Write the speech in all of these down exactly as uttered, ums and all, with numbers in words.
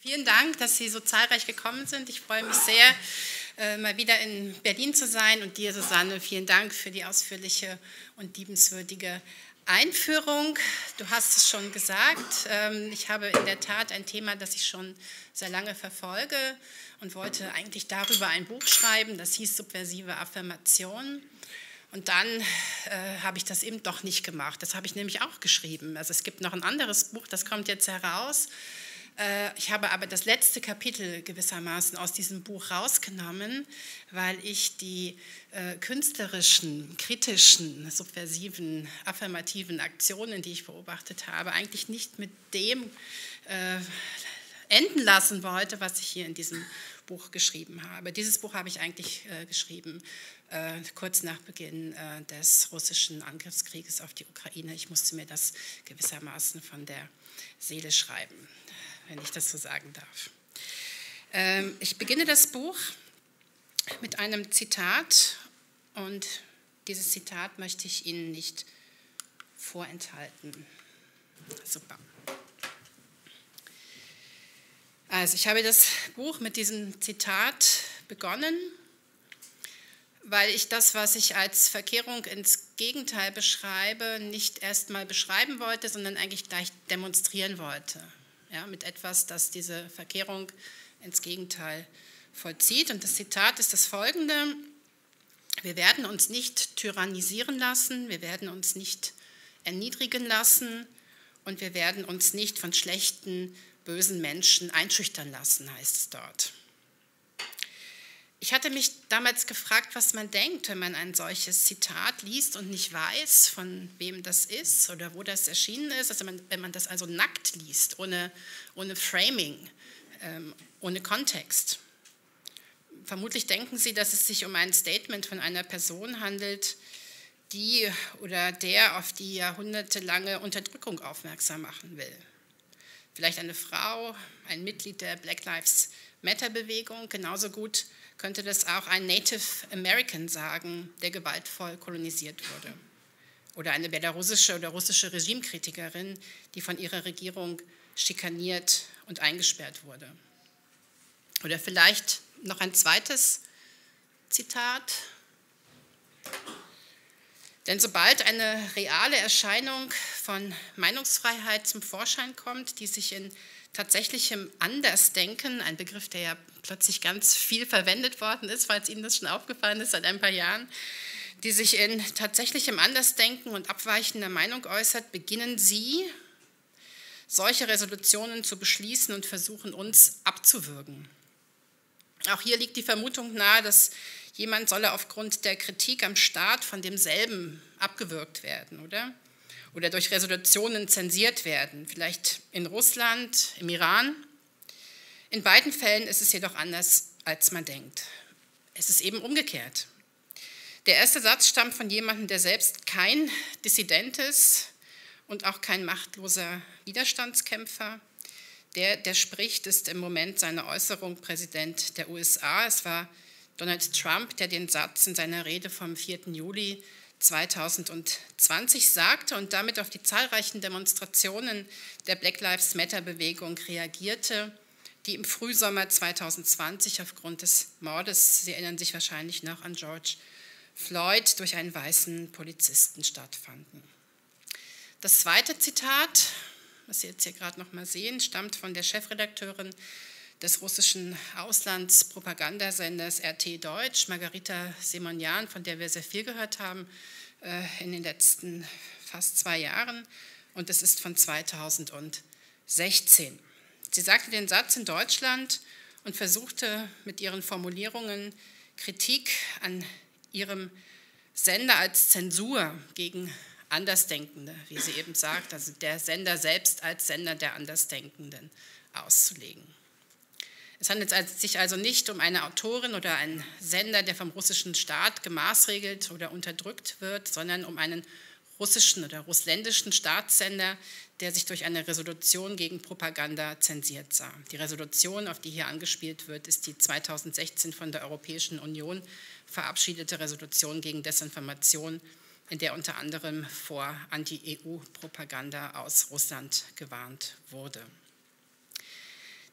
Vielen Dank, dass Sie so zahlreich gekommen sind. Ich freue mich sehr, äh, mal wieder in Berlin zu sein. Und dir, Susanne, vielen Dank für die ausführliche und liebenswürdige Einführung. Du hast es schon gesagt. Ähm, ich habe in der Tat ein Thema, das ich schon sehr lange verfolge und wollte eigentlich darüber ein Buch schreiben. Das hieß Subversive Affirmation. Und dann äh, habe ich das eben doch nicht gemacht. Das habe ich nämlich auch geschrieben. Also es gibt noch ein anderes Buch, das kommt jetzt heraus. Äh, ich habe aber das letzte Kapitel gewissermaßen aus diesem Buch rausgenommen, weil ich die äh, künstlerischen, kritischen, subversiven, affirmativen Aktionen, die ich beobachtet habe, eigentlich nicht mit dem äh, enden lassen wollte, was ich hier in diesem Buch geschrieben habe. Dieses Buch habe ich eigentlich äh, geschrieben äh, kurz nach Beginn äh, des russischen Angriffskrieges auf die Ukraine. Ich musste mir das gewissermaßen von der Seele schreiben, wenn ich das so sagen darf. Ähm, ich beginne das Buch mit einem Zitat und dieses Zitat möchte ich Ihnen nicht vorenthalten. Super. Also ich habe das Buch mit diesem Zitat begonnen, weil ich das, was ich als Verkehrung ins Gegenteil beschreibe, nicht erst mal beschreiben wollte, sondern eigentlich gleich demonstrieren wollte. Ja, mit etwas, das diese Verkehrung ins Gegenteil vollzieht. Und das Zitat ist das folgende: Wir werden uns nicht tyrannisieren lassen, wir werden uns nicht erniedrigen lassen und wir werden uns nicht von schlechten, bösen Menschen einschüchtern lassen, heißt es dort. Ich hatte mich damals gefragt, was man denkt, wenn man ein solches Zitat liest und nicht weiß, von wem das ist oder wo das erschienen ist. Also man, wenn man das also nackt liest, ohne, ohne Framing, ähm, ohne Kontext. Vermutlich denken Sie, dass es sich um ein Statement von einer Person handelt, die oder der auf die jahrhundertelange Unterdrückung aufmerksam machen will. Vielleicht eine Frau, ein Mitglied der Black Lives Matter-Bewegung. Genauso gut könnte das auch ein Native American sagen, der gewaltvoll kolonisiert wurde. Oder eine belarussische oder russische Regimekritikerin, die von ihrer Regierung schikaniert und eingesperrt wurde. Oder vielleicht noch ein zweites Zitat. Denn sobald eine reale Erscheinung von Meinungsfreiheit zum Vorschein kommt, die sich in tatsächlichem Andersdenken, ein Begriff, der ja plötzlich ganz viel verwendet worden ist, falls Ihnen das schon aufgefallen ist seit ein paar Jahren, die sich in tatsächlichem Andersdenken und abweichender Meinung äußert, beginnen Sie, solche Resolutionen zu beschließen und versuchen, uns abzuwürgen. Auch hier liegt die Vermutung nahe, dass jemand solle aufgrund der Kritik am Staat von demselben abgewürgt werden, oder? Oder durch Resolutionen zensiert werden, vielleicht in Russland, im Iran. In beiden Fällen ist es jedoch anders, als man denkt. Es ist eben umgekehrt. Der erste Satz stammt von jemandem, der selbst kein Dissident ist und auch kein machtloser Widerstandskämpfer. Der, der spricht, ist im Moment seiner Äußerung Präsident der U S A. Es war Donald Trump, der den Satz in seiner Rede vom vierten Juli zweitausendzwanzig sagte und damit auf die zahlreichen Demonstrationen der Black Lives Matter-Bewegung reagierte, die im Frühsommer zweitausendzwanzig aufgrund des Mordes, Sie erinnern sich wahrscheinlich noch an George Floyd, durch einen weißen Polizisten stattfanden. Das zweite Zitat, was Sie jetzt hier gerade noch mal sehen, stammt von der Chefredakteurin des russischen Auslandspropagandasenders R T Deutsch, Margarita Simonyan, von der wir sehr viel gehört haben äh, in den letzten fast zwei Jahren. Und es ist von zweitausendsechzehn. Sie sagte den Satz in Deutschland und versuchte mit ihren Formulierungen Kritik an ihrem Sender als Zensur gegen Andersdenkende, wie sie eben sagt, also der Sender selbst als Sender der Andersdenkenden auszulegen. Es handelt sich also nicht um eine Autorin oder einen Sender, der vom russischen Staat gemaßregelt oder unterdrückt wird, sondern um einen russischen oder russländischen Staatssender, der sich durch eine Resolution gegen Propaganda zensiert sah. Die Resolution, auf die hier angespielt wird, ist die zweitausendsechzehn von der Europäischen Union verabschiedete Resolution gegen Desinformation, in der unter anderem vor Anti-E U-Propaganda aus Russland gewarnt wurde.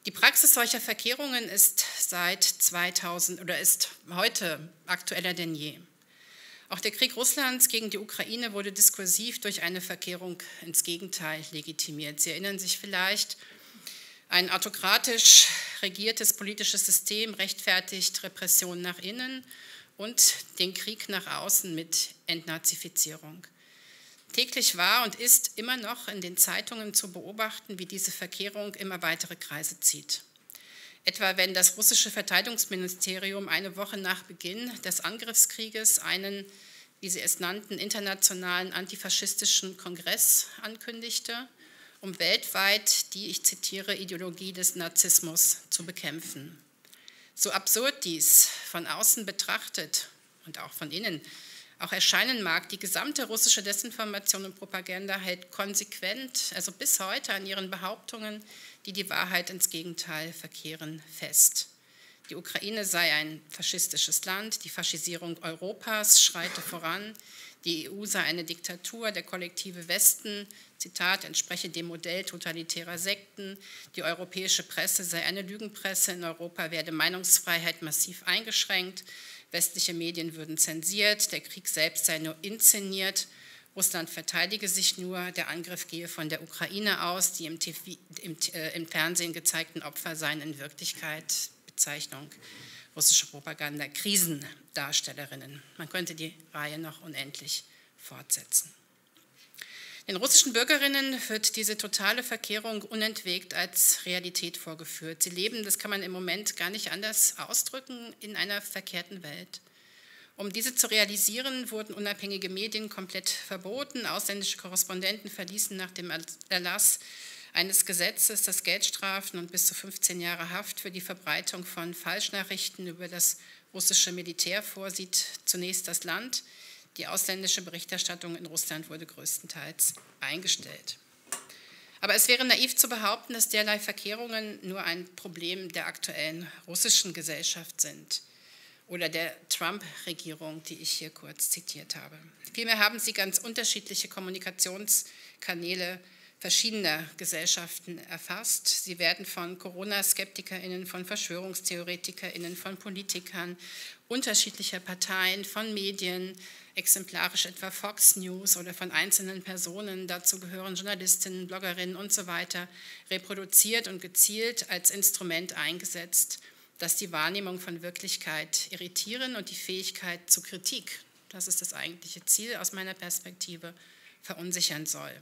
Die Praxis solcher Verkehrungen ist seit zweitausend oder ist heute aktueller denn je. Auch der Krieg Russlands gegen die Ukraine wurde diskursiv durch eine Verkehrung ins Gegenteil legitimiert. Sie erinnern sich vielleicht, ein autokratisch regiertes politisches System rechtfertigt Repression nach innen und den Krieg nach außen mit Entnazifizierung. Täglich war und ist immer noch in den Zeitungen zu beobachten, wie diese Verkehrung immer weitere Kreise zieht. Etwa wenn das russische Verteidigungsministerium eine Woche nach Beginn des Angriffskrieges einen, wie sie es nannten, internationalen antifaschistischen Kongress ankündigte, um weltweit die, ich zitiere, Ideologie des Narzissmus zu bekämpfen. So absurd dies von außen betrachtet und auch von innen auch erscheinen mag, die gesamte russische Desinformation und Propaganda hält konsequent, also bis heute an ihren Behauptungen, die die Wahrheit ins Gegenteil verkehren, fest. Die Ukraine sei ein faschistisches Land, die Faschisierung Europas schreite voran, die E U sei eine Diktatur, der kollektive Westen, Zitat, entspreche dem Modell totalitärer Sekten, die europäische Presse sei eine Lügenpresse, in Europa werde Meinungsfreiheit massiv eingeschränkt, westliche Medien würden zensiert, der Krieg selbst sei nur inszeniert, Russland verteidige sich nur, der Angriff gehe von der Ukraine aus, die im, T V, im, äh, im Fernsehen gezeigten Opfer seien in Wirklichkeit, Bezeichnung, russische Propaganda, Krisendarstellerinnen. Man könnte die Reihe noch unendlich fortsetzen. Den russischen Bürgerinnen wird diese totale Verkehrung unentwegt als Realität vorgeführt. Sie leben, das kann man im Moment gar nicht anders ausdrücken, in einer verkehrten Welt. Um diese zu realisieren, wurden unabhängige Medien komplett verboten. Ausländische Korrespondenten verließen nach dem Erlass eines Gesetzes, das Geldstrafen und bis zu fünfzehn Jahre Haft für die Verbreitung von Falschnachrichten über das russische Militär vorsieht, zunächst das Land. Die ausländische Berichterstattung in Russland wurde größtenteils eingestellt. Aber es wäre naiv zu behaupten, dass derlei Verkehrungen nur ein Problem der aktuellen russischen Gesellschaft sind oder der Trump-Regierung, die ich hier kurz zitiert habe. Vielmehr haben sie ganz unterschiedliche Kommunikationskanäle verschiedener Gesellschaften erfasst. Sie werden von Corona-SkeptikerInnen, von VerschwörungstheoretikerInnen, von Politikern unterschiedlicher Parteien, von Medien, exemplarisch etwa Fox News oder von einzelnen Personen, dazu gehören Journalistinnen, Bloggerinnen und so weiter, reproduziert und gezielt als Instrument eingesetzt, das die Wahrnehmung von Wirklichkeit irritieren und die Fähigkeit zur Kritik, das ist das eigentliche Ziel aus meiner Perspektive, verunsichern soll.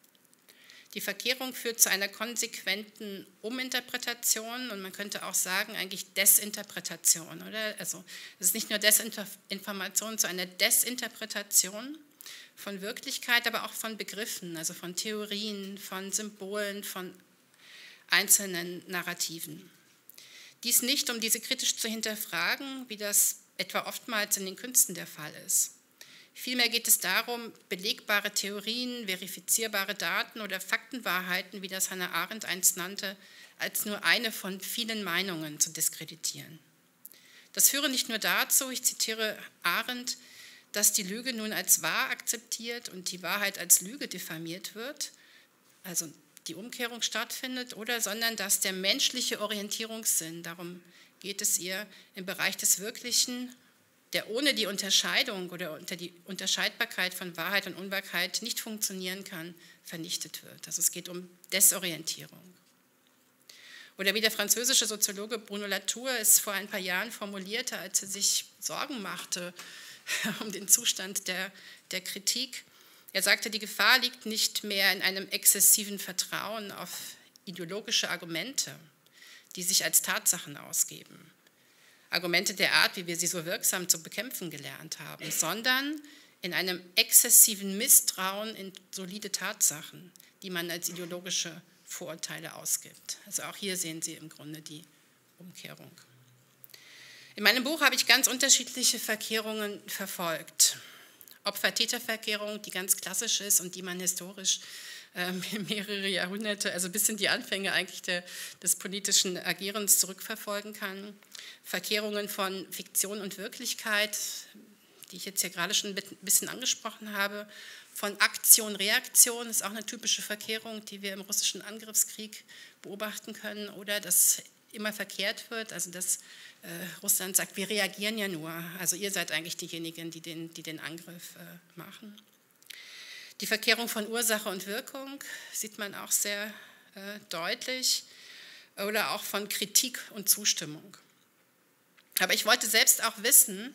Die Verkehrung führt zu einer konsequenten Uminterpretation und man könnte auch sagen, eigentlich Desinterpretation, oder? Also es ist nicht nur Desinformation, sondern eine Desinterpretation von Wirklichkeit, aber auch von Begriffen, also von Theorien, von Symbolen, von einzelnen Narrativen. Dies nicht, um diese kritisch zu hinterfragen, wie das etwa oftmals in den Künsten der Fall ist. Vielmehr geht es darum, belegbare Theorien, verifizierbare Daten oder Faktenwahrheiten, wie das Hannah Arendt einst nannte, als nur eine von vielen Meinungen zu diskreditieren. Das führe nicht nur dazu, ich zitiere Arendt, dass die Lüge nun als wahr akzeptiert und die Wahrheit als Lüge diffamiert wird, also die Umkehrung stattfindet, oder sondern dass der menschliche Orientierungssinn, darum geht es ihr, im Bereich des Wirklichen, der ohne die Unterscheidung oder unter die Unterscheidbarkeit von Wahrheit und Unwahrheit nicht funktionieren kann, vernichtet wird. Also es geht um Desorientierung. Oder wie der französische Soziologe Bruno Latour es vor ein paar Jahren formulierte, als er sich Sorgen machte um den Zustand der, der Kritik. Er sagte, die Gefahr liegt nicht mehr in einem exzessiven Vertrauen auf ideologische Argumente, die sich als Tatsachen ausgeben. Argumente der Art, wie wir sie so wirksam zu bekämpfen gelernt haben, sondern in einem exzessiven Misstrauen in solide Tatsachen, die man als ideologische Vorurteile ausgibt. Also auch hier sehen Sie im Grunde die Umkehrung. In meinem Buch habe ich ganz unterschiedliche Verkehrungen verfolgt. Opfer-Täter-Verkehrung, die ganz klassisch ist und die man historisch äh, mehrere Jahrhunderte, also bis in die Anfänge eigentlich der, des politischen Agierens zurückverfolgen kann. Verkehrungen von Fiktion und Wirklichkeit, die ich jetzt hier gerade schon ein bisschen angesprochen habe, von Aktion, Reaktion, ist auch eine typische Verkehrung, die wir im russischen Angriffskrieg beobachten können, oder dass immer verkehrt wird, also dass äh, Russland sagt, wir reagieren ja nur, also ihr seid eigentlich diejenigen, die den, die den Angriff äh, machen. Die Verkehrung von Ursache und Wirkung sieht man auch sehr äh, deutlich, oder auch von Kritik und Zustimmung. Aber ich wollte selbst auch wissen,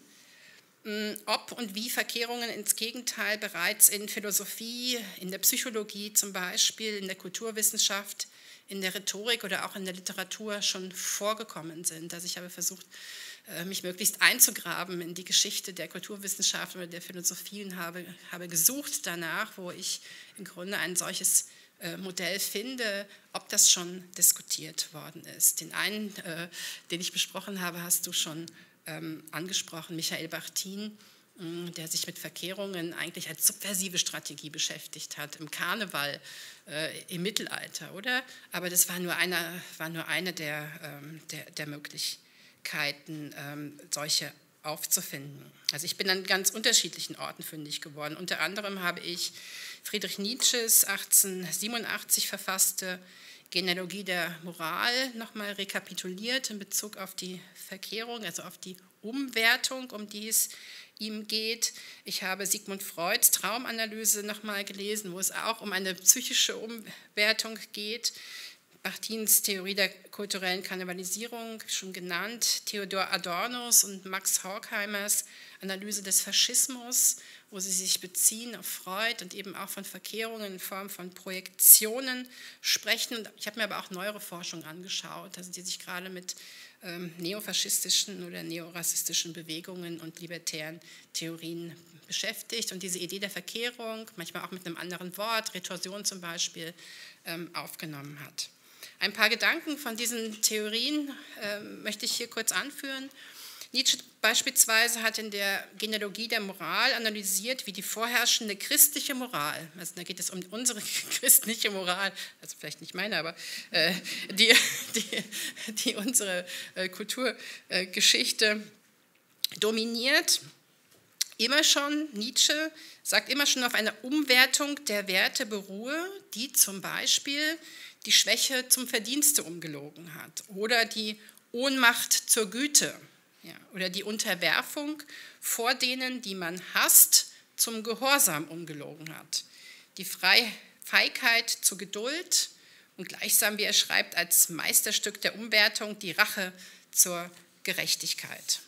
ob und wie Verkehrungen ins Gegenteil bereits in Philosophie, in der Psychologie zum Beispiel, in der Kulturwissenschaft, in der Rhetorik oder auch in der Literatur schon vorgekommen sind. Also ich habe versucht, mich möglichst einzugraben in die Geschichte der Kulturwissenschaft oder der Philosophie und habe, habe gesucht danach, wo ich im Grunde ein solches Modell finde, ob das schon diskutiert worden ist. Den einen, äh, den ich besprochen habe, hast du schon ähm, angesprochen, Michael Bachtin, mh, der sich mit Verkehrungen eigentlich als subversive Strategie beschäftigt hat, im Karneval, äh, im Mittelalter, oder? Aber das war nur eine, war nur eine der, ähm, der, der Möglichkeiten, ähm, solche aufzufinden. Also ich bin an ganz unterschiedlichen Orten fündig geworden. Unter anderem habe ich Friedrich Nietzsches achtzehnhundertsiebenundachtzig verfasste Genealogie der Moral nochmal rekapituliert in Bezug auf die Verkehrung, also auf die Umwertung, um die es ihm geht. Ich habe Sigmund Freuds Traumanalyse nochmal gelesen, wo es auch um eine psychische Umwertung geht. Bachtins Theorie der kulturellen Kannibalisierung, schon genannt, Theodor Adornos und Max Horkheimers Analyse des Faschismus, wo sie sich beziehen auf Freud und eben auch von Verkehrungen in Form von Projektionen sprechen. Ich habe mir aber auch neuere Forschung angeschaut, also die sich gerade mit ähm, neofaschistischen oder neorassistischen Bewegungen und libertären Theorien beschäftigt und diese Idee der Verkehrung, manchmal auch mit einem anderen Wort, Retorsion zum Beispiel, ähm, aufgenommen hat. Ein paar Gedanken von diesen Theorien äh, möchte ich hier kurz anführen. Nietzsche beispielsweise hat in der Genealogie der Moral analysiert, wie die vorherrschende christliche Moral, also da geht es um unsere christliche Moral, also vielleicht nicht meine, aber äh, die, die, die unsere äh, Kulturgeschichte äh, dominiert. Immer schon, Nietzsche sagt immer schon, auf einer Umwertung der Werte beruhe, die zum Beispiel die Schwäche zum Verdienste umgelogen hat oder die Ohnmacht zur Güte, ja, oder die Unterwerfung vor denen, die man hasst, zum Gehorsam umgelogen hat. Die Feigheit zur Geduld und gleichsam, wie er schreibt, als Meisterstück der Umwertung die Rache zur Gerechtigkeit.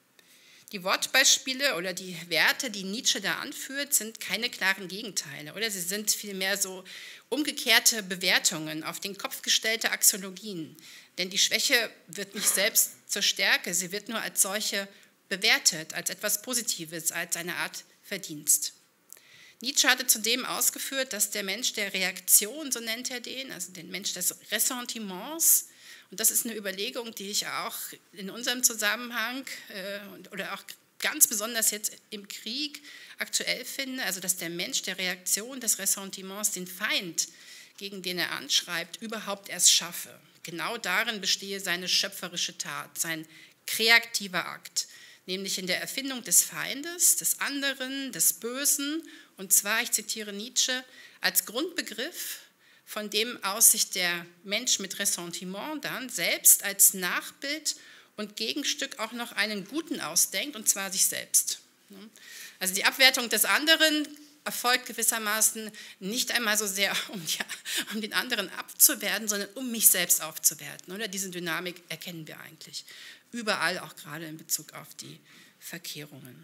Die Wortbeispiele oder die Werte, die Nietzsche da anführt, sind keine klaren Gegenteile, oder? Sie sind vielmehr so umgekehrte Bewertungen, auf den Kopf gestellte Axiologien. Denn die Schwäche wird nicht selbst zur Stärke, sie wird nur als solche bewertet, als etwas Positives, als eine Art Verdienst. Nietzsche hatte zudem ausgeführt, dass der Mensch der Reaktion, so nennt er den, also den Mensch des Ressentiments, und das ist eine Überlegung, die ich auch in unserem Zusammenhang äh, oder auch ganz besonders jetzt im Krieg aktuell finde, also dass der Mensch der Reaktion des Ressentiments den Feind, gegen den er anschreibt, überhaupt erst schaffe. Genau darin bestehe seine schöpferische Tat, sein kreativer Akt, nämlich in der Erfindung des Feindes, des anderen, des Bösen, und zwar, ich zitiere Nietzsche, als Grundbegriff, von dem aus sich der Mensch mit Ressentiment dann selbst als Nachbild und Gegenstück auch noch einen Guten ausdenkt, und zwar sich selbst. Also die Abwertung des anderen erfolgt gewissermaßen nicht einmal so sehr, um, ja, um den anderen abzuwerten, sondern um mich selbst aufzuwerten. Oder diese Dynamik erkennen wir eigentlich überall, auch gerade in Bezug auf die Verkehrungen.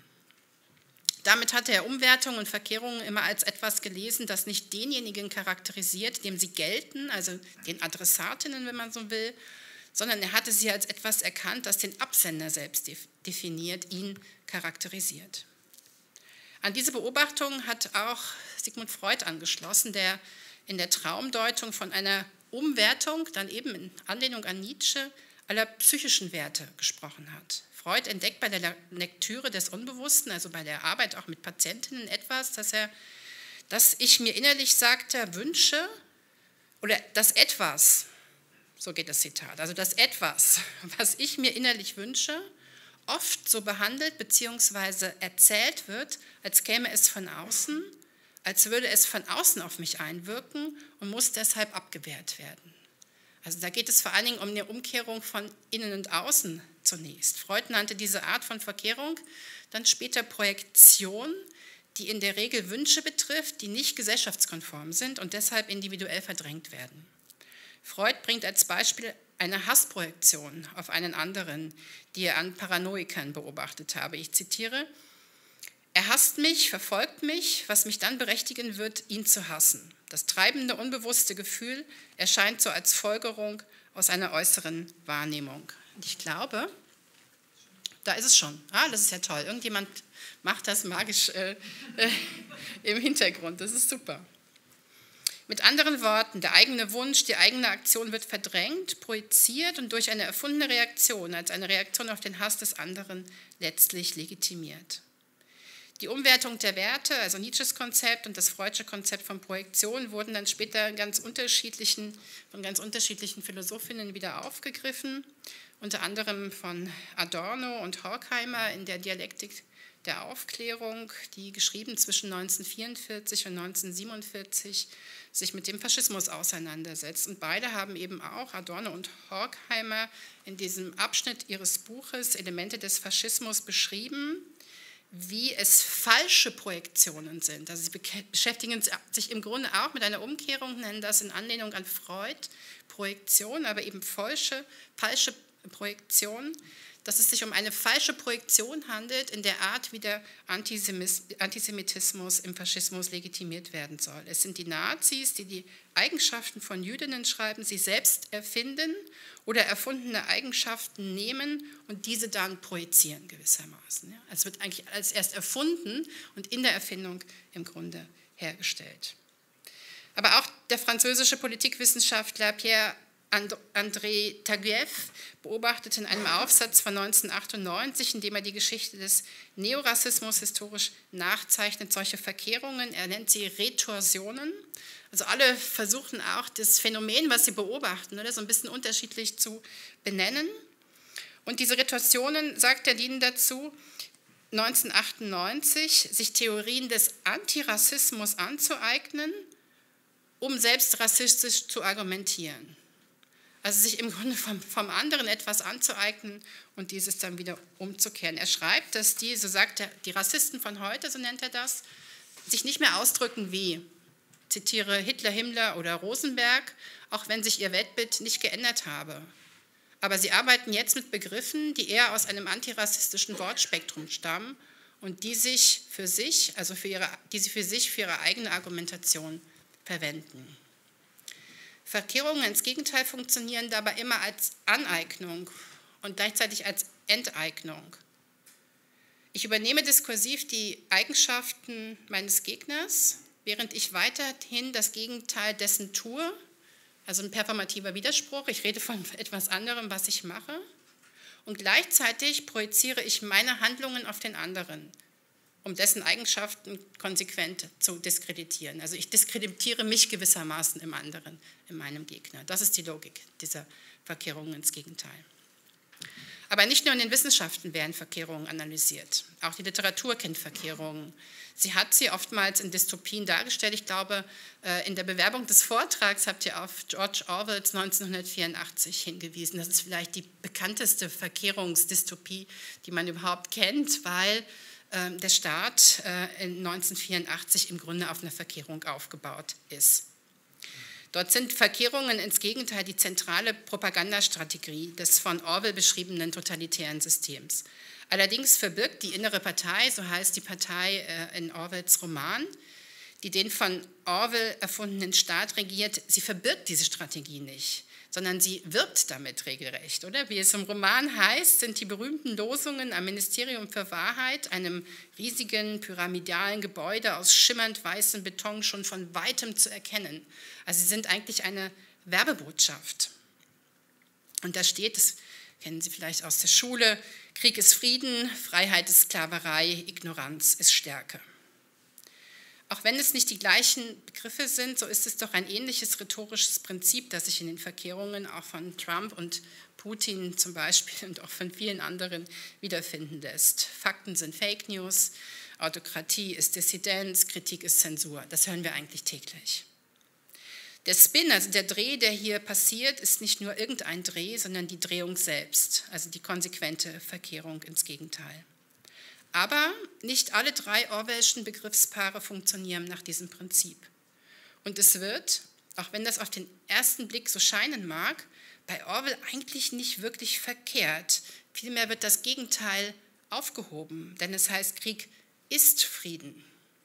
Damit hatte er Umwertung und Verkehrungen immer als etwas gelesen, das nicht denjenigen charakterisiert, dem sie gelten, also den Adressatinnen, wenn man so will, sondern er hatte sie als etwas erkannt, das den Absender selbst definiert, ihn charakterisiert. An diese Beobachtung hat auch Sigmund Freud angeschlossen, der in der Traumdeutung von einer Umwertung, dann eben in Anlehnung an Nietzsche, aller psychischen Werte gesprochen hat. Freud entdeckt bei der Lektüre des Unbewussten, also bei der Arbeit auch mit Patientinnen, etwas, dass er, dass ich mir innerlich, sagt er, wünsche, oder das Etwas, so geht das Zitat, also das Etwas, was ich mir innerlich wünsche, oft so behandelt bzw. erzählt wird, als käme es von außen, als würde es von außen auf mich einwirken und muss deshalb abgewehrt werden. Also da geht es vor allen Dingen um eine Umkehrung von innen und außen zunächst. Freud nannte diese Art von Verkehrung dann später Projektion, die in der Regel Wünsche betrifft, die nicht gesellschaftskonform sind und deshalb individuell verdrängt werden. Freud bringt als Beispiel eine Hassprojektion auf einen anderen, die er an Paranoikern beobachtet habe. Ich zitiere: Er hasst mich, verfolgt mich, was mich dann berechtigen wird, ihn zu hassen. Das treibende, unbewusste Gefühl erscheint so als Folgerung aus einer äußeren Wahrnehmung. Und ich glaube, da ist es schon. Ah, das ist ja toll. Irgendjemand macht das magisch äh, äh, im Hintergrund. Das ist super. Mit anderen Worten, der eigene Wunsch, die eigene Aktion wird verdrängt, projiziert und durch eine erfundene Reaktion, als eine Reaktion auf den Hass des anderen, letztlich legitimiert. Die Umwertung der Werte, also Nietzsches Konzept und das Freudsche Konzept von Projektion, wurden dann später ganz unterschiedlichen, von ganz unterschiedlichen Philosophinnen wieder aufgegriffen, unter anderem von Adorno und Horkheimer in der Dialektik der Aufklärung, die geschrieben zwischen neunzehnhundertvierundvierzig und neunzehnhundertsiebenundvierzig sich mit dem Faschismus auseinandersetzt. Und beide haben eben auch, Adorno und Horkheimer, in diesem Abschnitt ihres Buches Elemente des Faschismus beschrieben, wie es falsche Projektionen sind. Also sie beschäftigen sich im Grunde auch mit einer Umkehrung, nennen das in Anlehnung an Freud Projektion, aber eben falsche, falsche Projektion, dass es sich um eine falsche Projektion handelt, in der Art, wie der Antisemitismus im Faschismus legitimiert werden soll. Es sind die Nazis, die die Eigenschaften von Jüdinnen schreiben, sie selbst erfinden oder erfundene Eigenschaften nehmen und diese dann projizieren gewissermaßen. Es wird eigentlich als erst erfunden und in der Erfindung im Grunde hergestellt. Aber auch der französische Politikwissenschaftler Pierre André Taguieff beobachtete in einem Aufsatz von neunzehnhundertachtundneunzig, in dem er die Geschichte des Neorassismus historisch nachzeichnet, solche Verkehrungen. Er nennt sie Retorsionen. Also alle versuchen auch das Phänomen, was sie beobachten, oder, so ein bisschen unterschiedlich zu benennen. Und diese Retorsionen, sagt er, dienen dazu, neunzehnhundertachtundneunzig sich Theorien des Antirassismus anzueignen, um selbst rassistisch zu argumentieren. Also sich im Grunde vom, vom anderen etwas anzueignen und dieses dann wieder umzukehren. Er schreibt, dass die, so sagt er, die Rassisten von heute, so nennt er das, sich nicht mehr ausdrücken wie, zitiere, Hitler, Himmler oder Rosenberg, auch wenn sich ihr Weltbild nicht geändert habe. Aber sie arbeiten jetzt mit Begriffen, die eher aus einem antirassistischen Wortspektrum stammen und die sich für sich, also für ihre, die sie für sich für ihre eigene Argumentation verwenden. Verkehrungen ins Gegenteil funktionieren dabei immer als Aneignung und gleichzeitig als Enteignung. Ich übernehme diskursiv die Eigenschaften meines Gegners, während ich weiterhin das Gegenteil dessen tue, also ein performativer Widerspruch, ich rede von etwas anderem, was ich mache, und gleichzeitig projiziere ich meine Handlungen auf den anderen, um dessen Eigenschaften konsequent zu diskreditieren. Also ich diskreditiere mich gewissermaßen im anderen, in meinem Gegner. Das ist die Logik dieser Verkehrungen ins Gegenteil. Aber nicht nur in den Wissenschaften werden Verkehrungen analysiert. Auch die Literatur kennt Verkehrungen. Sie hat sie oftmals in Dystopien dargestellt. Ich glaube, in der Bewerbung des Vortrags habt ihr auf George Orwells neunzehnhundertvierundachtzig hingewiesen. Das ist vielleicht die bekannteste Verkehrungsdystopie, die man überhaupt kennt, weil der Staat in neunzehnhundertvierundachtzig im Grunde auf einer Verkehrung aufgebaut ist. Dort sind Verkehrungen ins Gegenteil die zentrale Propagandastrategie des von Orwell beschriebenen totalitären Systems. Allerdings verbirgt die innere Partei, so heißt die Partei in Orwells Roman, die den von Orwell erfundenen Staat regiert, sie verbirgt diese Strategie nicht, sondern sie wirbt damit regelrecht, oder? Wie es im Roman heißt, sind die berühmten Losungen am Ministerium für Wahrheit, einem riesigen pyramidalen Gebäude aus schimmernd weißem Beton, schon von weitem zu erkennen. Also sie sind eigentlich eine Werbebotschaft. Und da steht, das kennen Sie vielleicht aus der Schule, Krieg ist Frieden, Freiheit ist Sklaverei, Ignoranz ist Stärke. Auch wenn es nicht die gleichen Begriffe sind, so ist es doch ein ähnliches rhetorisches Prinzip, das sich in den Verkehrungen auch von Trump und Putin zum Beispiel und auch von vielen anderen wiederfinden lässt. Fakten sind Fake News Autokratie ist Dissidenz, Kritik ist Zensur. Das hören wir eigentlich täglich. Der Spin, also der Dreh, der hier passiert, ist nicht nur irgendein Dreh, sondern die Drehung selbst, also die konsequente Verkehrung ins Gegenteil. Aber nicht alle drei Orwellschen Begriffspaare funktionieren nach diesem Prinzip. Und es wird, auch wenn das auf den ersten Blick so scheinen mag, bei Orwell eigentlich nicht wirklich verkehrt. Vielmehr wird das Gegenteil aufgehoben, denn es heißt, Krieg ist Frieden.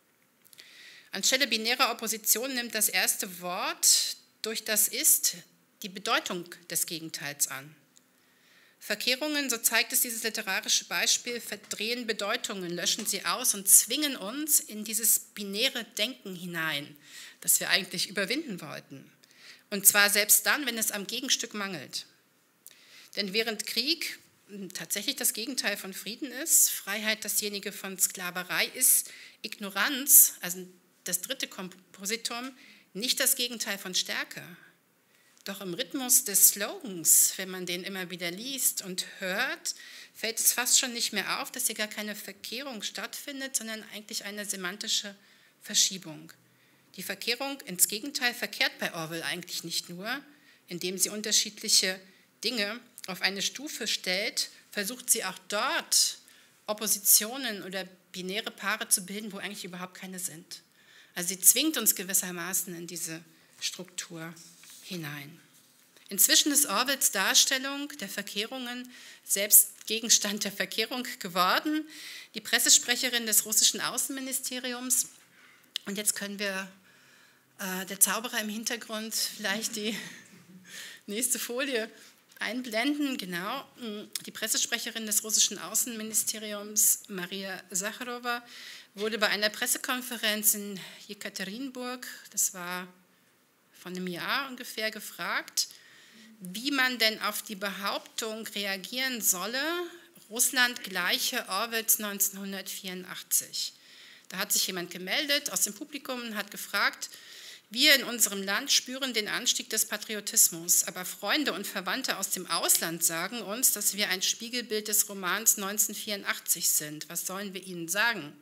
Anstelle binärer Opposition nimmt das erste Wort durch das Ist die Bedeutung des Gegenteils an. Verkehrungen, so zeigt es dieses literarische Beispiel, verdrehen Bedeutungen, löschen sie aus und zwingen uns in dieses binäre Denken hinein, das wir eigentlich überwinden wollten. Und zwar selbst dann, wenn es am Gegenstück mangelt. Denn während Krieg tatsächlich das Gegenteil von Frieden ist, Freiheit dasjenige von Sklaverei ist, Ignoranz, also das dritte Kompositum, nicht das Gegenteil von Stärke. Doch im Rhythmus des Slogans, wenn man den immer wieder liest und hört, fällt es fast schon nicht mehr auf, dass hier gar keine Verkehrung stattfindet, sondern eigentlich eine semantische Verschiebung. Die Verkehrung ins Gegenteil verkehrt bei Orwell eigentlich nicht nur, indem sie unterschiedliche Dinge auf eine Stufe stellt, versucht sie auch dort Oppositionen oder binäre Paare zu bilden, wo eigentlich überhaupt keine sind. Also sie zwingt uns gewissermaßen in diese Struktur hinein. Inzwischen ist Orwells Darstellung der Verkehrungen selbst Gegenstand der Verkehrung geworden. Die Pressesprecherin des russischen Außenministeriums, und jetzt können wir äh, der Zauberer im Hintergrund vielleicht die nächste Folie einblenden, genau. Die Pressesprecherin des russischen Außenministeriums, Maria Sacharowa, wurde bei einer Pressekonferenz in Jekaterinburg, das war von einem Jahr ungefähr, gefragt, wie man denn auf die Behauptung reagieren solle, Russland gleiche Orwells neunzehnhundertvierundachtzig. Da hat sich jemand gemeldet aus dem Publikum und hat gefragt, wir in unserem Land spüren den Anstieg des Patriotismus, aber Freunde und Verwandte aus dem Ausland sagen uns, dass wir ein Spiegelbild des Romans neunzehnhundertvierundachtzig sind. Was sollen wir ihnen sagen?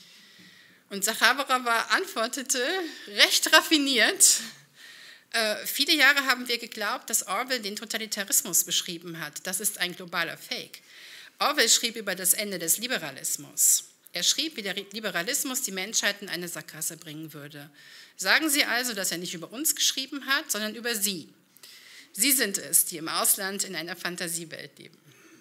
Und Sacharowa antwortete recht raffiniert, äh, viele Jahre haben wir geglaubt, dass Orwell den Totalitarismus beschrieben hat. Das ist ein globaler Fake. Orwell schrieb über das Ende des Liberalismus. Er schrieb, wie der Liberalismus die Menschheit in eine Sackgasse bringen würde. Sagen Sie also, dass er nicht über uns geschrieben hat, sondern über Sie. Sie sind es, die im Ausland in einer Fantasiewelt leben.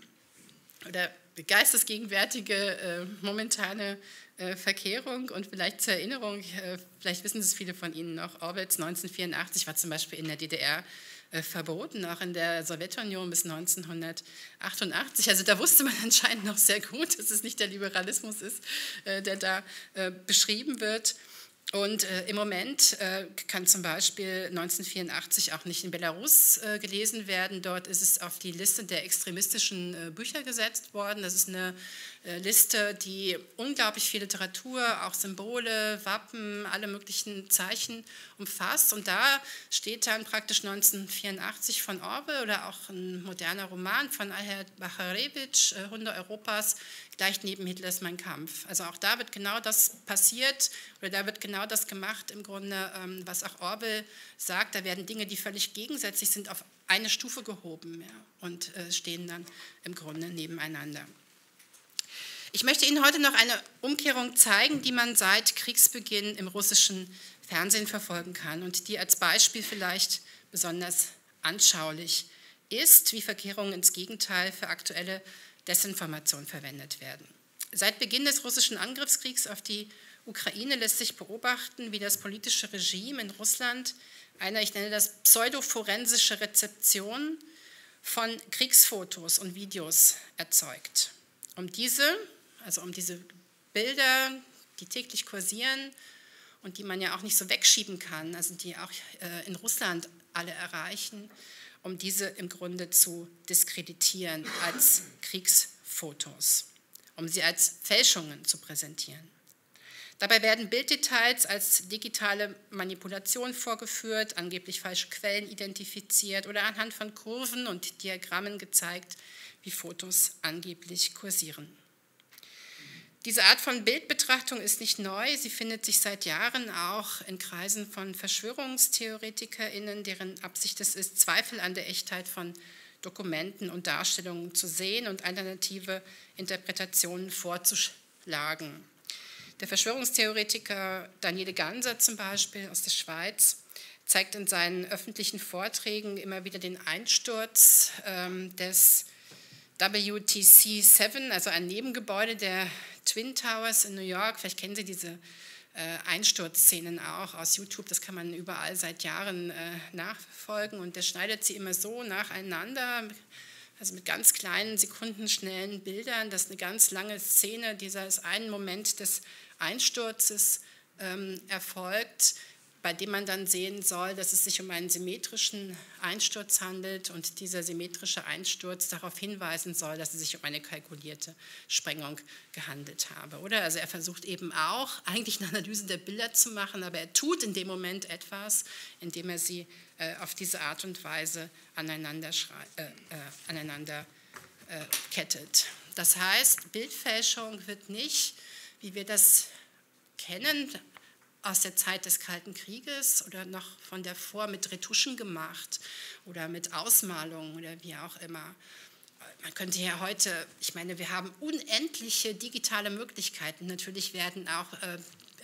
Oder geistesgegenwärtige, äh, momentane äh, Verkehrung und vielleicht zur Erinnerung, äh, vielleicht wissen es viele von Ihnen noch, Orwells neunzehnhundertvierundachtzig war zum Beispiel in der D D R äh, verboten, auch in der Sowjetunion bis neunzehnhundertachtundachtzig. Also da wusste man anscheinend noch sehr gut, dass es nicht der Liberalismus ist, äh, der da äh, beschrieben wird. Und äh, im Moment äh, kann zum Beispiel neunzehnhundertvierundachtzig auch nicht in Belarus äh, gelesen werden. Dort ist es auf die Liste der extremistischen äh, Bücher gesetzt worden. Das ist eine äh, Liste, die unglaublich viel Literatur, auch Symbole, Wappen, alle möglichen Zeichen umfasst. Und da steht dann praktisch neunzehnhundertvierundachtzig von Orwell oder auch ein moderner Roman von Albert Bacharewitsch, äh, Hunde Europas, gleich neben Hitlers Mein Kampf. Also auch da wird genau das passiert oder da wird genau das gemacht im Grunde, was auch Orwell sagt. Da werden Dinge, die völlig gegensätzlich sind, auf eine Stufe gehoben, ja, und stehen dann im Grunde nebeneinander. Ich möchte Ihnen heute noch eine Umkehrung zeigen, die man seit Kriegsbeginn im russischen Fernsehen verfolgen kann und die als Beispiel vielleicht besonders anschaulich ist, wie Verkehrungen ins Gegenteil für aktuelle Desinformation verwendet werden. Seit Beginn des russischen Angriffskriegs auf die Ukraine lässt sich beobachten, wie das politische Regime in Russland eine, ich nenne das pseudoforensische Rezeption von Kriegsfotos und Videos erzeugt. Um diese, also um diese Bilder, die täglich kursieren und die man ja auch nicht so wegschieben kann, also die auch in Russland alle erreichen, um diese im Grunde zu diskreditieren als Kriegsfotos, um sie als Fälschungen zu präsentieren. Dabei werden Bilddetails als digitale Manipulation vorgeführt, angeblich falsche Quellen identifiziert oder anhand von Kurven und Diagrammen gezeigt, wie Fotos angeblich kursieren. Diese Art von Bildbetrachtung ist nicht neu. Sie findet sich seit Jahren auch in Kreisen von VerschwörungstheoretikerInnen, deren Absicht es ist, Zweifel an der Echtheit von Dokumenten und Darstellungen zu sehen und alternative Interpretationen vorzuschlagen. Der Verschwörungstheoretiker Daniele Ganser zum Beispiel aus der Schweiz zeigt in seinen öffentlichen Vorträgen immer wieder den Einsturz ähm, des W T C sieben, also ein Nebengebäude der Twin Towers in New York. Vielleicht kennen Sie diese äh, Einsturzszenen auch aus YouTube, das kann man überall seit Jahren äh, nachverfolgen und der schneidet sie immer so nacheinander, also mit ganz kleinen, sekundenschnellen Bildern. Das ist eine ganz lange Szene, dieses einen Moment des Einsturzes ähm, erfolgt, bei dem man dann sehen soll, dass es sich um einen symmetrischen Einsturz handelt und dieser symmetrische Einsturz darauf hinweisen soll, dass es sich um eine kalkulierte Sprengung gehandelt habe. Oder? Also er versucht eben auch, eigentlich eine Analyse der Bilder zu machen, aber er tut in dem Moment etwas, indem er sie äh, auf diese Art und Weise aneinander, äh, äh, aneinander äh, kettet. Das heißt, Bildfälschung wird nicht, wie wir das kennen, aus der Zeit des Kalten Krieges oder noch von davor mit Retuschen gemacht oder mit Ausmalungen oder wie auch immer. Man könnte ja heute, ich meine, wir haben unendliche digitale Möglichkeiten. Natürlich werden auch äh,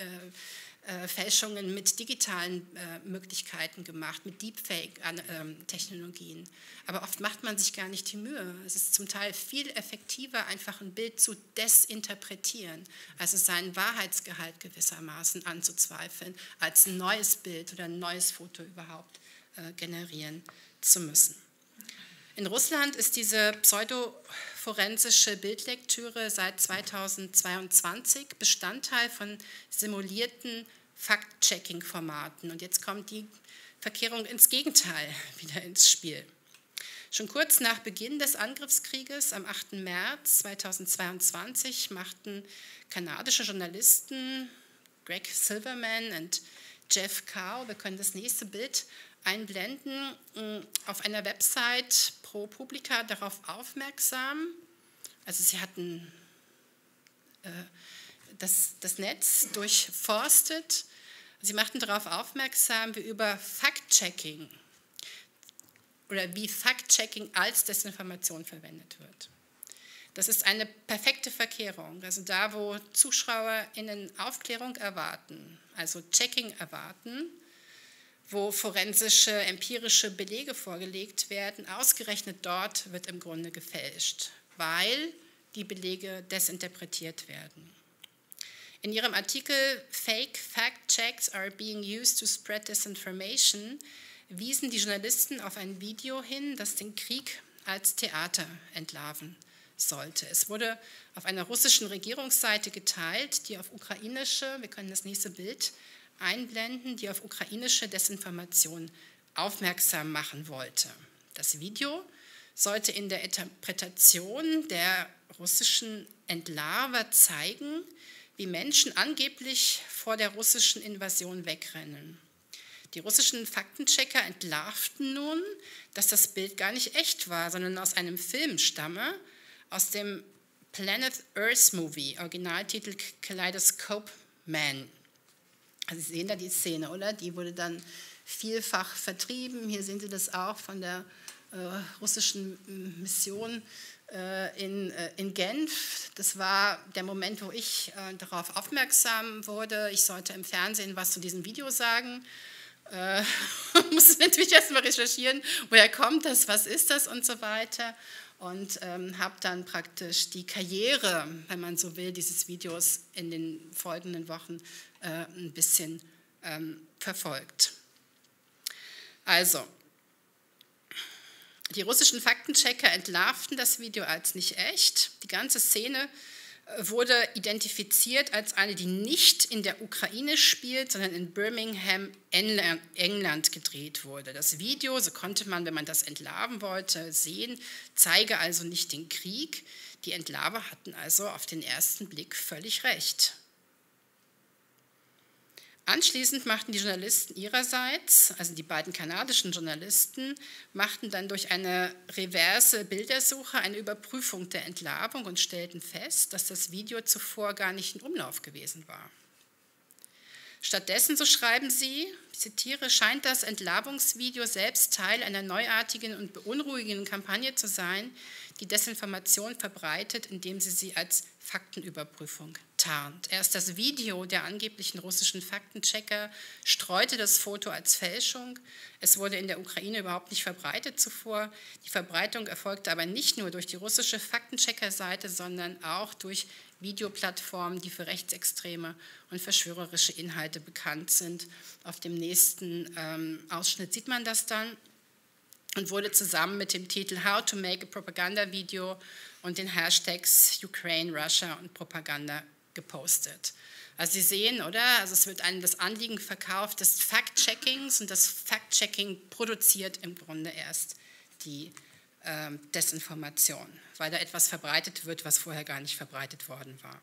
äh, Fälschungen mit digitalen äh, Möglichkeiten gemacht, mit Deepfake-Technologien. Aber oft macht man sich gar nicht die Mühe. Es ist zum Teil viel effektiver, einfach ein Bild zu desinterpretieren, also seinen Wahrheitsgehalt gewissermaßen anzuzweifeln, als ein neues Bild oder ein neues Foto überhaupt äh, generieren zu müssen. In Russland ist diese pseudoforensische Bildlektüre seit zweitausendzweiundzwanzig Bestandteil von simulierten Fact-Checking-Formaten. Und jetzt kommt die Verkehrung ins Gegenteil wieder ins Spiel. Schon kurz nach Beginn des Angriffskrieges, am achten März zweitausendzweiundzwanzig, machten kanadische Journalisten Greg Silverman und Jeff Cow, wir können das nächste Bild einblenden, auf einer Website ProPublica darauf aufmerksam. Also sie hatten äh, das, das Netz durchforstet. Sie machten darauf aufmerksam, wie über Fact-Checking oder wie Fact-Checking als Desinformation verwendet wird. Das ist eine perfekte Verkehrung. Also da, wo ZuschauerInnen Aufklärung erwarten, also Checking erwarten, wo forensische, empirische Belege vorgelegt werden, ausgerechnet dort wird im Grunde gefälscht, weil die Belege desinterpretiert werden. In ihrem Artikel Fake Fact Checks are being used to spread disinformation wiesen die Journalisten auf ein Video hin, das den Krieg als Theater entlarven sollte. Es wurde auf einer russischen Regierungsseite geteilt, die auf ukrainische, wir können das nächste Bild einblenden, die auf ukrainische Desinformation aufmerksam machen wollte. Das Video sollte in der Interpretation der russischen Entlarver zeigen, wie Menschen angeblich vor der russischen Invasion wegrennen. Die russischen Faktenchecker entlarvten nun, dass das Bild gar nicht echt war, sondern aus einem Film stamme, aus dem Planet Earth Movie, Originaltitel Kaleidoscope Man. Also Sie sehen da die Szene, oder? Die wurde dann vielfach vertrieben. Hier sehen Sie das auch von der äh, russischen Mission äh, in, äh, in Genf. Das war der Moment, wo ich äh, darauf aufmerksam wurde. Ich sollte im Fernsehen was zu diesem Video sagen. Äh, musste natürlich erstmal recherchieren, woher kommt das, was ist das und so weiter. Und ähm, habe dann praktisch die Karriere, wenn man so will, dieses Videos in den folgenden Wochen äh, ein bisschen ähm, verfolgt. Also, die russischen Faktenchecker entlarvten das Video als nicht echt. Die ganze Szene wurde identifiziert als eine, die nicht in der Ukraine spielt, sondern in Birmingham, England gedreht wurde. Das Video, so konnte man, wenn man das entlarven wollte, sehen, zeige also nicht den Krieg. Die Entlarver hatten also auf den ersten Blick völlig recht. Anschließend machten die Journalisten ihrerseits, also die beiden kanadischen Journalisten, machten dann durch eine reverse Bildersuche eine Überprüfung der Entlarvung und stellten fest, dass das Video zuvor gar nicht in Umlauf gewesen war. Stattdessen, so schreiben sie, ich zitiere, scheint das Entlarvungsvideo selbst Teil einer neuartigen und beunruhigenden Kampagne zu sein, die Desinformation verbreitet, indem sie sie als Faktenüberprüfung tarnt. Erst das Video der angeblichen russischen Faktenchecker streute das Foto als Fälschung. Es wurde in der Ukraine überhaupt nicht verbreitet zuvor. Die Verbreitung erfolgte aber nicht nur durch die russische Faktenchecker-Seite, sondern auch durch Videoplattformen, die für rechtsextreme und verschwörerische Inhalte bekannt sind. Auf dem nächsten ähm, Ausschnitt sieht man das dann und wurde zusammen mit dem Titel How to Make a Propaganda Video und den Hashtags Ukraine, Russia und Propaganda gepostet. Also Sie sehen, oder? Also es wird einem das Anliegen verkauft des Fact-Checkings und das Fact-Checking produziert im Grunde erst die äh, Desinformation, weil da etwas verbreitet wird, was vorher gar nicht verbreitet worden war.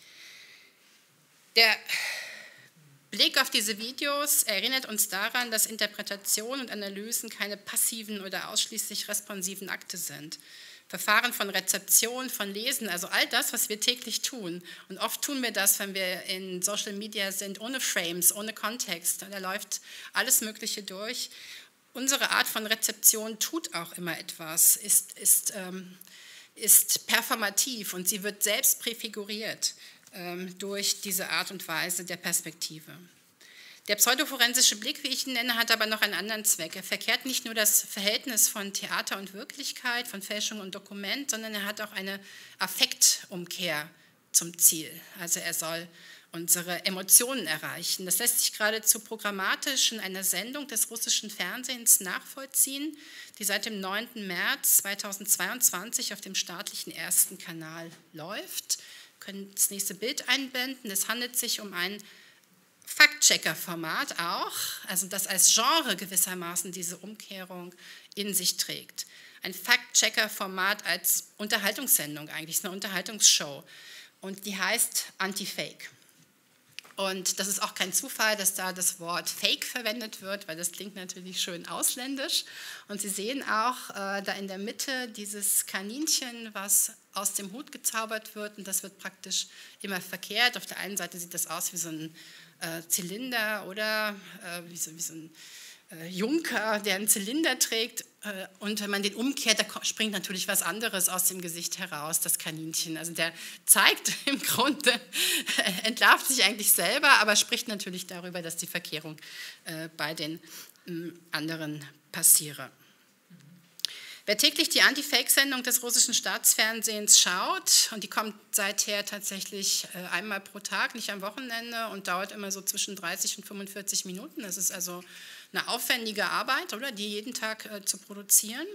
Der Blick auf diese Videos erinnert uns daran, dass Interpretation und Analysen keine passiven oder ausschließlich responsiven Akte sind. Verfahren von Rezeption, von Lesen, also all das, was wir täglich tun. Und oft tun wir das, wenn wir in Social Media sind, ohne Frames, ohne Kontext. Da läuft alles Mögliche durch. Unsere Art von Rezeption tut auch immer etwas, ist, ist, ähm, ist performativ und sie wird selbst präfiguriert ähm, durch diese Art und Weise der Perspektive. Der pseudoforensische Blick, wie ich ihn nenne, hat aber noch einen anderen Zweck. Er verkehrt nicht nur das Verhältnis von Theater und Wirklichkeit, von Fälschung und Dokument, sondern er hat auch eine Affektumkehr zum Ziel. Also er soll unsere Emotionen erreichen. Das lässt sich geradezu programmatisch in einer Sendung des russischen Fernsehens nachvollziehen, die seit dem neunten März zweitausendzweiundzwanzig auf dem staatlichen ersten Kanal läuft. Wir können das nächste Bild einblenden. Es handelt sich um ein Fact-Checker-Format auch, also das als Genre gewissermaßen diese Umkehrung in sich trägt. Ein Fact-Checker-Format als Unterhaltungssendung eigentlich, ist eine Unterhaltungsshow und die heißt Anti-Fake. Und das ist auch kein Zufall, dass da das Wort Fake verwendet wird, weil das klingt natürlich schön ausländisch. Und Sie sehen auch äh, da in der Mitte dieses Kaninchen, was aus dem Hut gezaubert wird und das wird praktisch immer verkehrt. Auf der einen Seite sieht das aus wie so ein äh, Zylinder oder äh, wie, so, wie so ein äh, Junker, der einen Zylinder trägt. Äh, und wenn man den umkehrt, da springt natürlich was anderes aus dem Gesicht heraus, das Kaninchen. Also der zeigt im Grunde, entlarvt sich eigentlich selber, aber spricht natürlich darüber, dass die Verkehrung äh, bei den äh, anderen passiere. Wer täglich die Anti-Fake-Sendung des russischen Staatsfernsehens schaut, und die kommt seither tatsächlich einmal pro Tag, nicht am Wochenende und dauert immer so zwischen dreißig und fünfundvierzig Minuten, das ist also eine aufwendige Arbeit, oder, die jeden Tag äh, zu produzieren.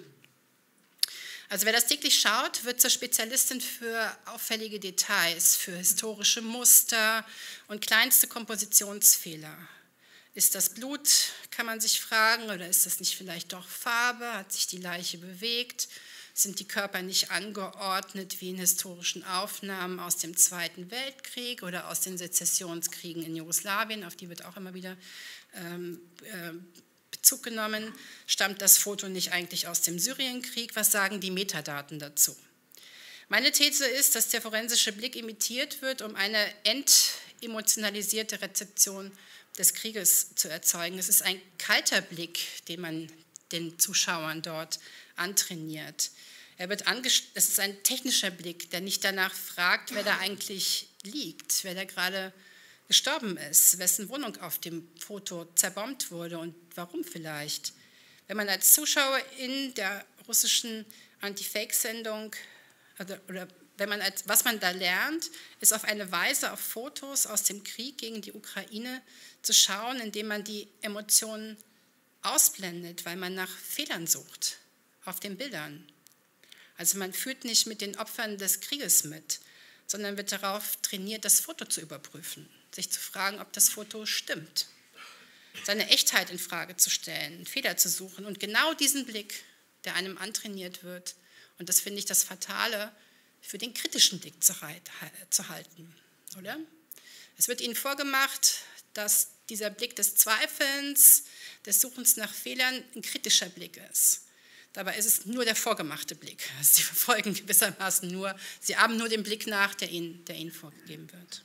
Also wer das täglich schaut, wird zur Spezialistin für auffällige Details, für historische Muster und kleinste Kompositionsfehler. Ist das Blut, kann man sich fragen, oder ist das nicht vielleicht doch Farbe? Hat sich die Leiche bewegt? Sind die Körper nicht angeordnet wie in historischen Aufnahmen aus dem Zweiten Weltkrieg oder aus den Sezessionskriegen in Jugoslawien? Auf die wird auch immer wieder ähm, äh, Bezug genommen. Stammt das Foto nicht eigentlich aus dem Syrienkrieg? Was sagen die Metadaten dazu? Meine These ist, dass der forensische Blick imitiert wird, um eine entemotionalisierte Rezeption des Krieges zu erzeugen. Es ist ein kalter Blick, den man den Zuschauern dort antrainiert. Er wird es ist ein technischer Blick, der nicht danach fragt, wer da eigentlich liegt, wer da gerade gestorben ist, wessen Wohnung auf dem Foto zerbombt wurde und warum vielleicht. Wenn man als Zuschauer in der russischen Anti-Fake-Sendung oder, oder wenn man als, was man da lernt, ist auf eine Weise auf Fotos aus dem Krieg gegen die Ukraine zu schauen, indem man die Emotionen ausblendet, weil man nach Fehlern sucht auf den Bildern. Also man fühlt nicht mit den Opfern des Krieges mit, sondern wird darauf trainiert, das Foto zu überprüfen, sich zu fragen, ob das Foto stimmt, seine Echtheit in Frage zu stellen, Fehler zu suchen und genau diesen Blick, der einem antrainiert wird, und das finde ich das Fatale, für den kritischen Blick zu halten, oder? Es wird ihnen vorgemacht, dass dieser Blick des Zweifelns, des Suchens nach Fehlern ein kritischer Blick ist. Dabei ist es nur der vorgemachte Blick. Sie verfolgen gewissermaßen nur, sie haben nur den Blick nach, der ihnen, der ihnen vorgegeben wird.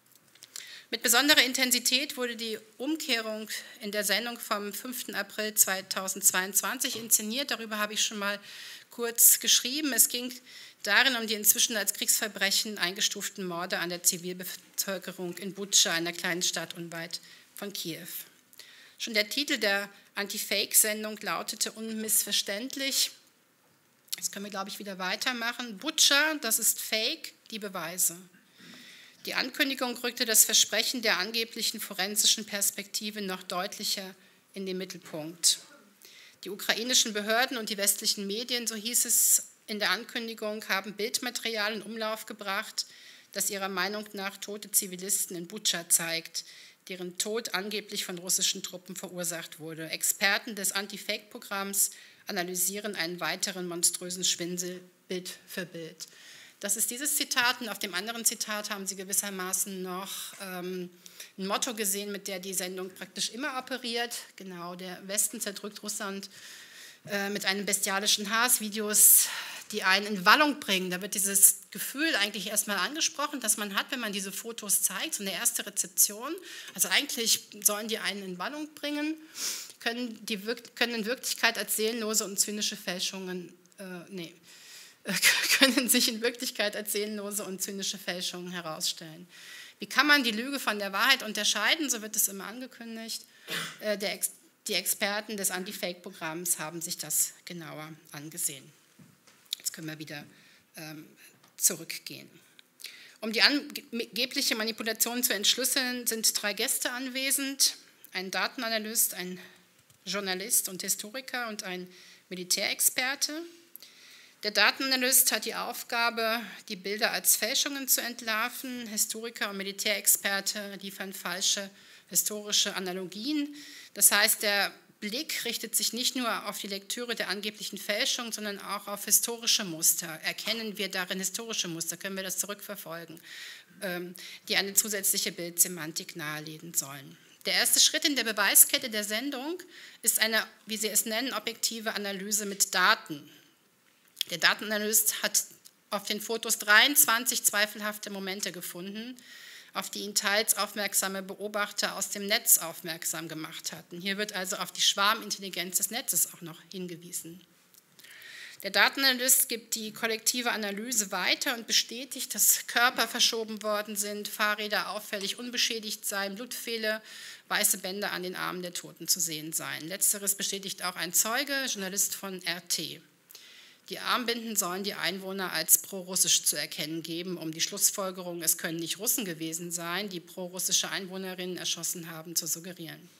Mit besonderer Intensität wurde die Umkehrung in der Sendung vom fünften April zweitausendzweiundzwanzig inszeniert. Darüber habe ich schon mal kurz geschrieben. Es ging darin um die inzwischen als Kriegsverbrechen eingestuften Morde an der Zivilbevölkerung in Butscha, einer kleinen Stadt unweit von Kiew. Schon der Titel der Anti-Fake-Sendung lautete unmissverständlich, jetzt können wir, glaube ich, wieder weitermachen, Butscha, das ist Fake, die Beweise. Die Ankündigung rückte das Versprechen der angeblichen forensischen Perspektive noch deutlicher in den Mittelpunkt. Die ukrainischen Behörden und die westlichen Medien, so hieß es in der Ankündigung, haben Bildmaterial in Umlauf gebracht, das ihrer Meinung nach tote Zivilisten in Butscha zeigt, deren Tod angeblich von russischen Truppen verursacht wurde. Experten des Anti-Fake-Programms analysieren einen weiteren monströsen Schwindel Bild für Bild. Das ist dieses Zitat, und auf dem anderen Zitat haben Sie gewissermaßen noch ähm, ein Motto gesehen, mit der die Sendung praktisch immer operiert. Genau, der Westen zerdrückt Russland äh, mit einem bestialischen Hass, Videos, die einen in Wallung bringen. Da wird dieses Gefühl eigentlich erstmal angesprochen, das man hat, wenn man diese Fotos zeigt, so eine erste Rezeption. Also eigentlich sollen die einen in Wallung bringen, können, die, können in Wirklichkeit als seelenlose und zynische Fälschungen, äh, nee, können sich in Wirklichkeit als seelenlose und zynische Fälschungen herausstellen. Wie kann man die Lüge von der Wahrheit unterscheiden? So wird es immer angekündigt. Der Ex- die Experten des Anti-Fake-Programms haben sich das genauer angesehen. Jetzt können wir wieder ähm, zurückgehen. Um die angebliche Manipulation zu entschlüsseln, sind drei Gäste anwesend: ein Datenanalyst, ein Journalist und Historiker und ein Militärexperte. Der Datenanalyst hat die Aufgabe, die Bilder als Fälschungen zu entlarven. Historiker und Militärexperte liefern falsche historische Analogien. Das heißt, der Blick richtet sich nicht nur auf die Lektüre der angeblichen Fälschung, sondern auch auf historische Muster. Erkennen wir darin historische Muster, können wir das zurückverfolgen, die eine zusätzliche Bildsemantik nahelegen sollen. Der erste Schritt in der Beweiskette der Sendung ist eine, wie Sie es nennen, objektive Analyse mit Daten. Der Datenanalyst hat auf den Fotos dreiundzwanzig zweifelhafte Momente gefunden, auf die ihn teils aufmerksame Beobachter aus dem Netz aufmerksam gemacht hatten. Hier wird also auf die Schwarmintelligenz des Netzes auch noch hingewiesen. Der Datenanalyst gibt die kollektive Analyse weiter und bestätigt, dass Körper verschoben worden sind, Fahrräder auffällig unbeschädigt seien, Blutfehler, weiße Bänder an den Armen der Toten zu sehen seien. Letzteres bestätigt auch ein Zeuge, Journalist von R T. Die Armbinden sollen die Einwohner als pro-russisch zu erkennen geben, um die Schlussfolgerung, es können nicht Russen gewesen sein, die pro-russische Einwohnerinnen erschossen haben, zu suggerieren.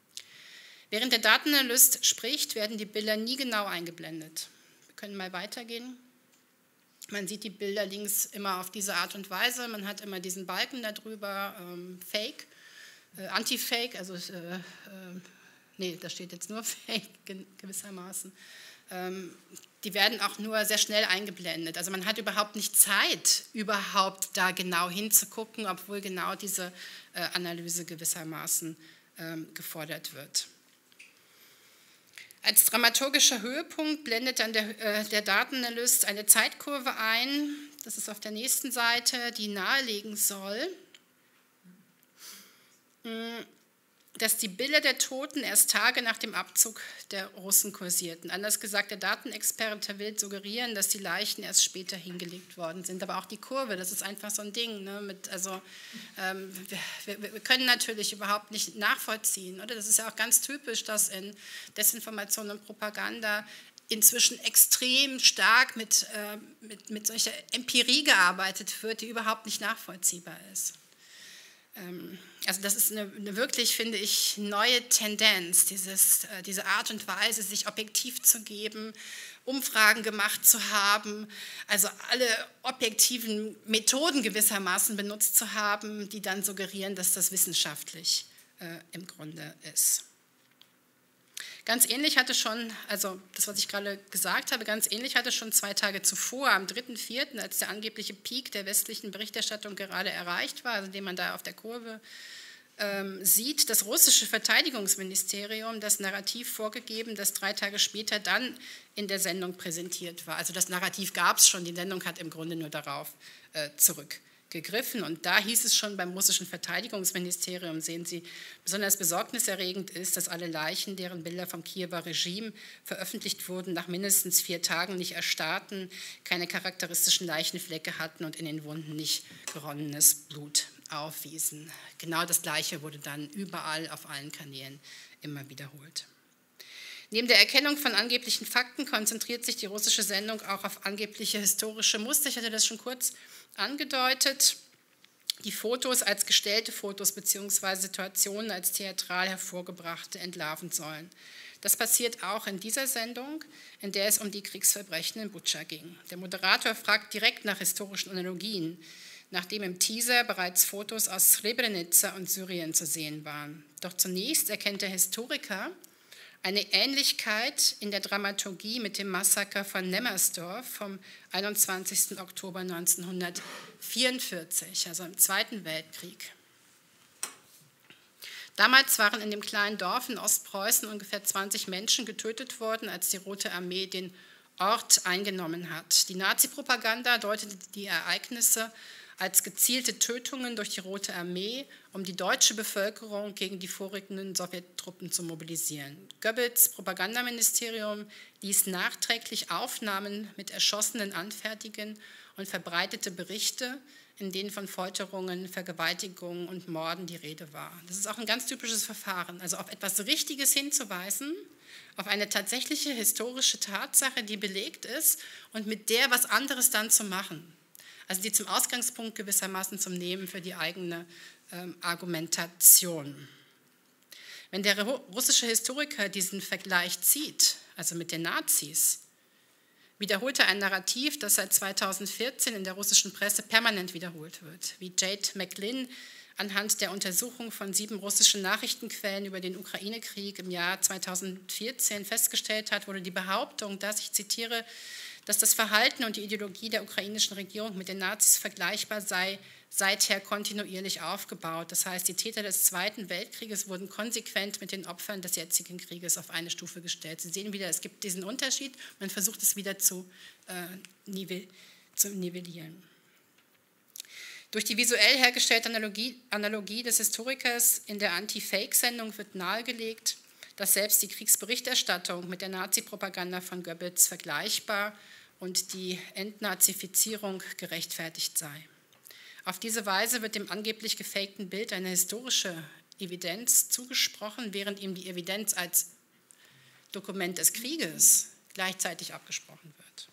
Während der Datenanalyst spricht, werden die Bilder nie genau eingeblendet. Wir können mal weitergehen. Man sieht die Bilder links immer auf diese Art und Weise. Man hat immer diesen Balken darüber, ähm, Fake, äh, Anti-Fake, also, äh, äh, nee, da steht jetzt nur Fake gewissermaßen. Ähm, die werden auch nur sehr schnell eingeblendet. Also man hat überhaupt nicht Zeit, überhaupt da genau hinzugucken, obwohl genau diese äh, Analyse gewissermaßen ähm, gefordert wird. Als dramaturgischer Höhepunkt blendet dann der, äh, der Datenanalyst eine Zeitkurve ein, das ist auf der nächsten Seite, die nahelegen soll, mh, dass die Bilder der Toten erst Tage nach dem Abzug der Russen kursierten. Anders gesagt, der Datenexperte will suggerieren, dass die Leichen erst später hingelegt worden sind. Aber auch die Kurve, das ist einfach so ein Ding. Ne? Mit, also, ähm, wir, wir können natürlich überhaupt nicht nachvollziehen. Oder? Das ist ja auch ganz typisch, dass in Desinformation und Propaganda inzwischen extrem stark mit, äh, mit, mit solcher Empirie gearbeitet wird, die überhaupt nicht nachvollziehbar ist. Also das ist eine, eine wirklich, finde ich, neue Tendenz, dieses, diese Art und Weise, sich objektiv zu geben, Umfragen gemacht zu haben, also alle objektiven Methoden gewissermaßen benutzt zu haben, die dann suggerieren, dass das wissenschaftlich äh, im Grunde ist. Ganz ähnlich hatte schon, also das, was ich gerade gesagt habe, ganz ähnlich hatte schon zwei Tage zuvor, am dritten vierten, als der angebliche Peak der westlichen Berichterstattung gerade erreicht war, also den man da auf der Kurve ähm, sieht das russische Verteidigungsministerium das Narrativ vorgegeben, das drei Tage später dann in der Sendung präsentiert war. Also das Narrativ gab es schon, die Sendung hat im Grunde nur darauf äh, zurückgegriffen. Und da hieß es schon beim russischen Verteidigungsministerium, sehen Sie, besonders besorgniserregend ist, dass alle Leichen, deren Bilder vom Kiewer Regime veröffentlicht wurden, nach mindestens vier Tagen nicht erstarrten, keine charakteristischen Leichenflecke hatten und in den Wunden nicht geronnenes Blut aufwiesen. Genau das Gleiche wurde dann überall auf allen Kanälen immer wiederholt. Neben der Erkennung von angeblichen Fakten konzentriert sich die russische Sendung auch auf angebliche historische Muster. Ich hatte das schon kurz angedeutet. Die Fotos als gestellte Fotos bzw. Situationen als theatral hervorgebrachte entlarven sollen. Das passiert auch in dieser Sendung, in der es um die Kriegsverbrechen in Butscha ging. Der Moderator fragt direkt nach historischen Analogien, nachdem im Teaser bereits Fotos aus Srebrenica und Syrien zu sehen waren. Doch zunächst erkennt der Historiker eine Ähnlichkeit in der Dramaturgie mit dem Massaker von Nemmersdorf vom einundzwanzigsten Oktober neunzehnhundertvierundvierzig, also im Zweiten Weltkrieg. Damals waren in dem kleinen Dorf in Ostpreußen ungefähr zwanzig Menschen getötet worden, als die Rote Armee den Ort eingenommen hat. Die Nazi-Propaganda deutete die Ereignisse als gezielte Tötungen durch die Rote Armee, um die deutsche Bevölkerung gegen die vorrückenden Sowjettruppen zu mobilisieren. Goebbels Propagandaministerium ließ nachträglich Aufnahmen mit Erschossenen anfertigen und verbreitete Berichte, in denen von Folterungen, Vergewaltigungen und Morden die Rede war. Das ist auch ein ganz typisches Verfahren, also auf etwas Richtiges hinzuweisen, auf eine tatsächliche historische Tatsache, die belegt ist und mit der was anderes dann zu machen. Also die zum Ausgangspunkt gewissermaßen zum Nehmen für die eigene ähm, Argumentation. Wenn der russische Historiker diesen Vergleich zieht, also mit den Nazis, wiederholt er ein Narrativ, das seit zweitausendvierzehn in der russischen Presse permanent wiederholt wird. Wie Jade McLean anhand der Untersuchung von sieben russischen Nachrichtenquellen über den Ukraine-Krieg im Jahr zweitausendvierzehn festgestellt hat, wurde die Behauptung, dass, ich zitiere, dass das Verhalten und die Ideologie der ukrainischen Regierung mit den Nazis vergleichbar sei, seither kontinuierlich aufgebaut. Das heißt, die Täter des Zweiten Weltkrieges wurden konsequent mit den Opfern des jetzigen Krieges auf eine Stufe gestellt. Sie sehen wieder, es gibt diesen Unterschied, man versucht es wieder zu, äh, zu nivellieren. Durch die visuell hergestellte Analogie, Analogie des Historikers in der Anti-Fake-Sendung wird nahegelegt, dass selbst die Kriegsberichterstattung mit der Nazi-Propaganda von Goebbels vergleichbar und die Entnazifizierung gerechtfertigt sei. Auf diese Weise wird dem angeblich gefakten Bild eine historische Evidenz zugesprochen, während ihm die Evidenz als Dokument des Krieges gleichzeitig abgesprochen wird.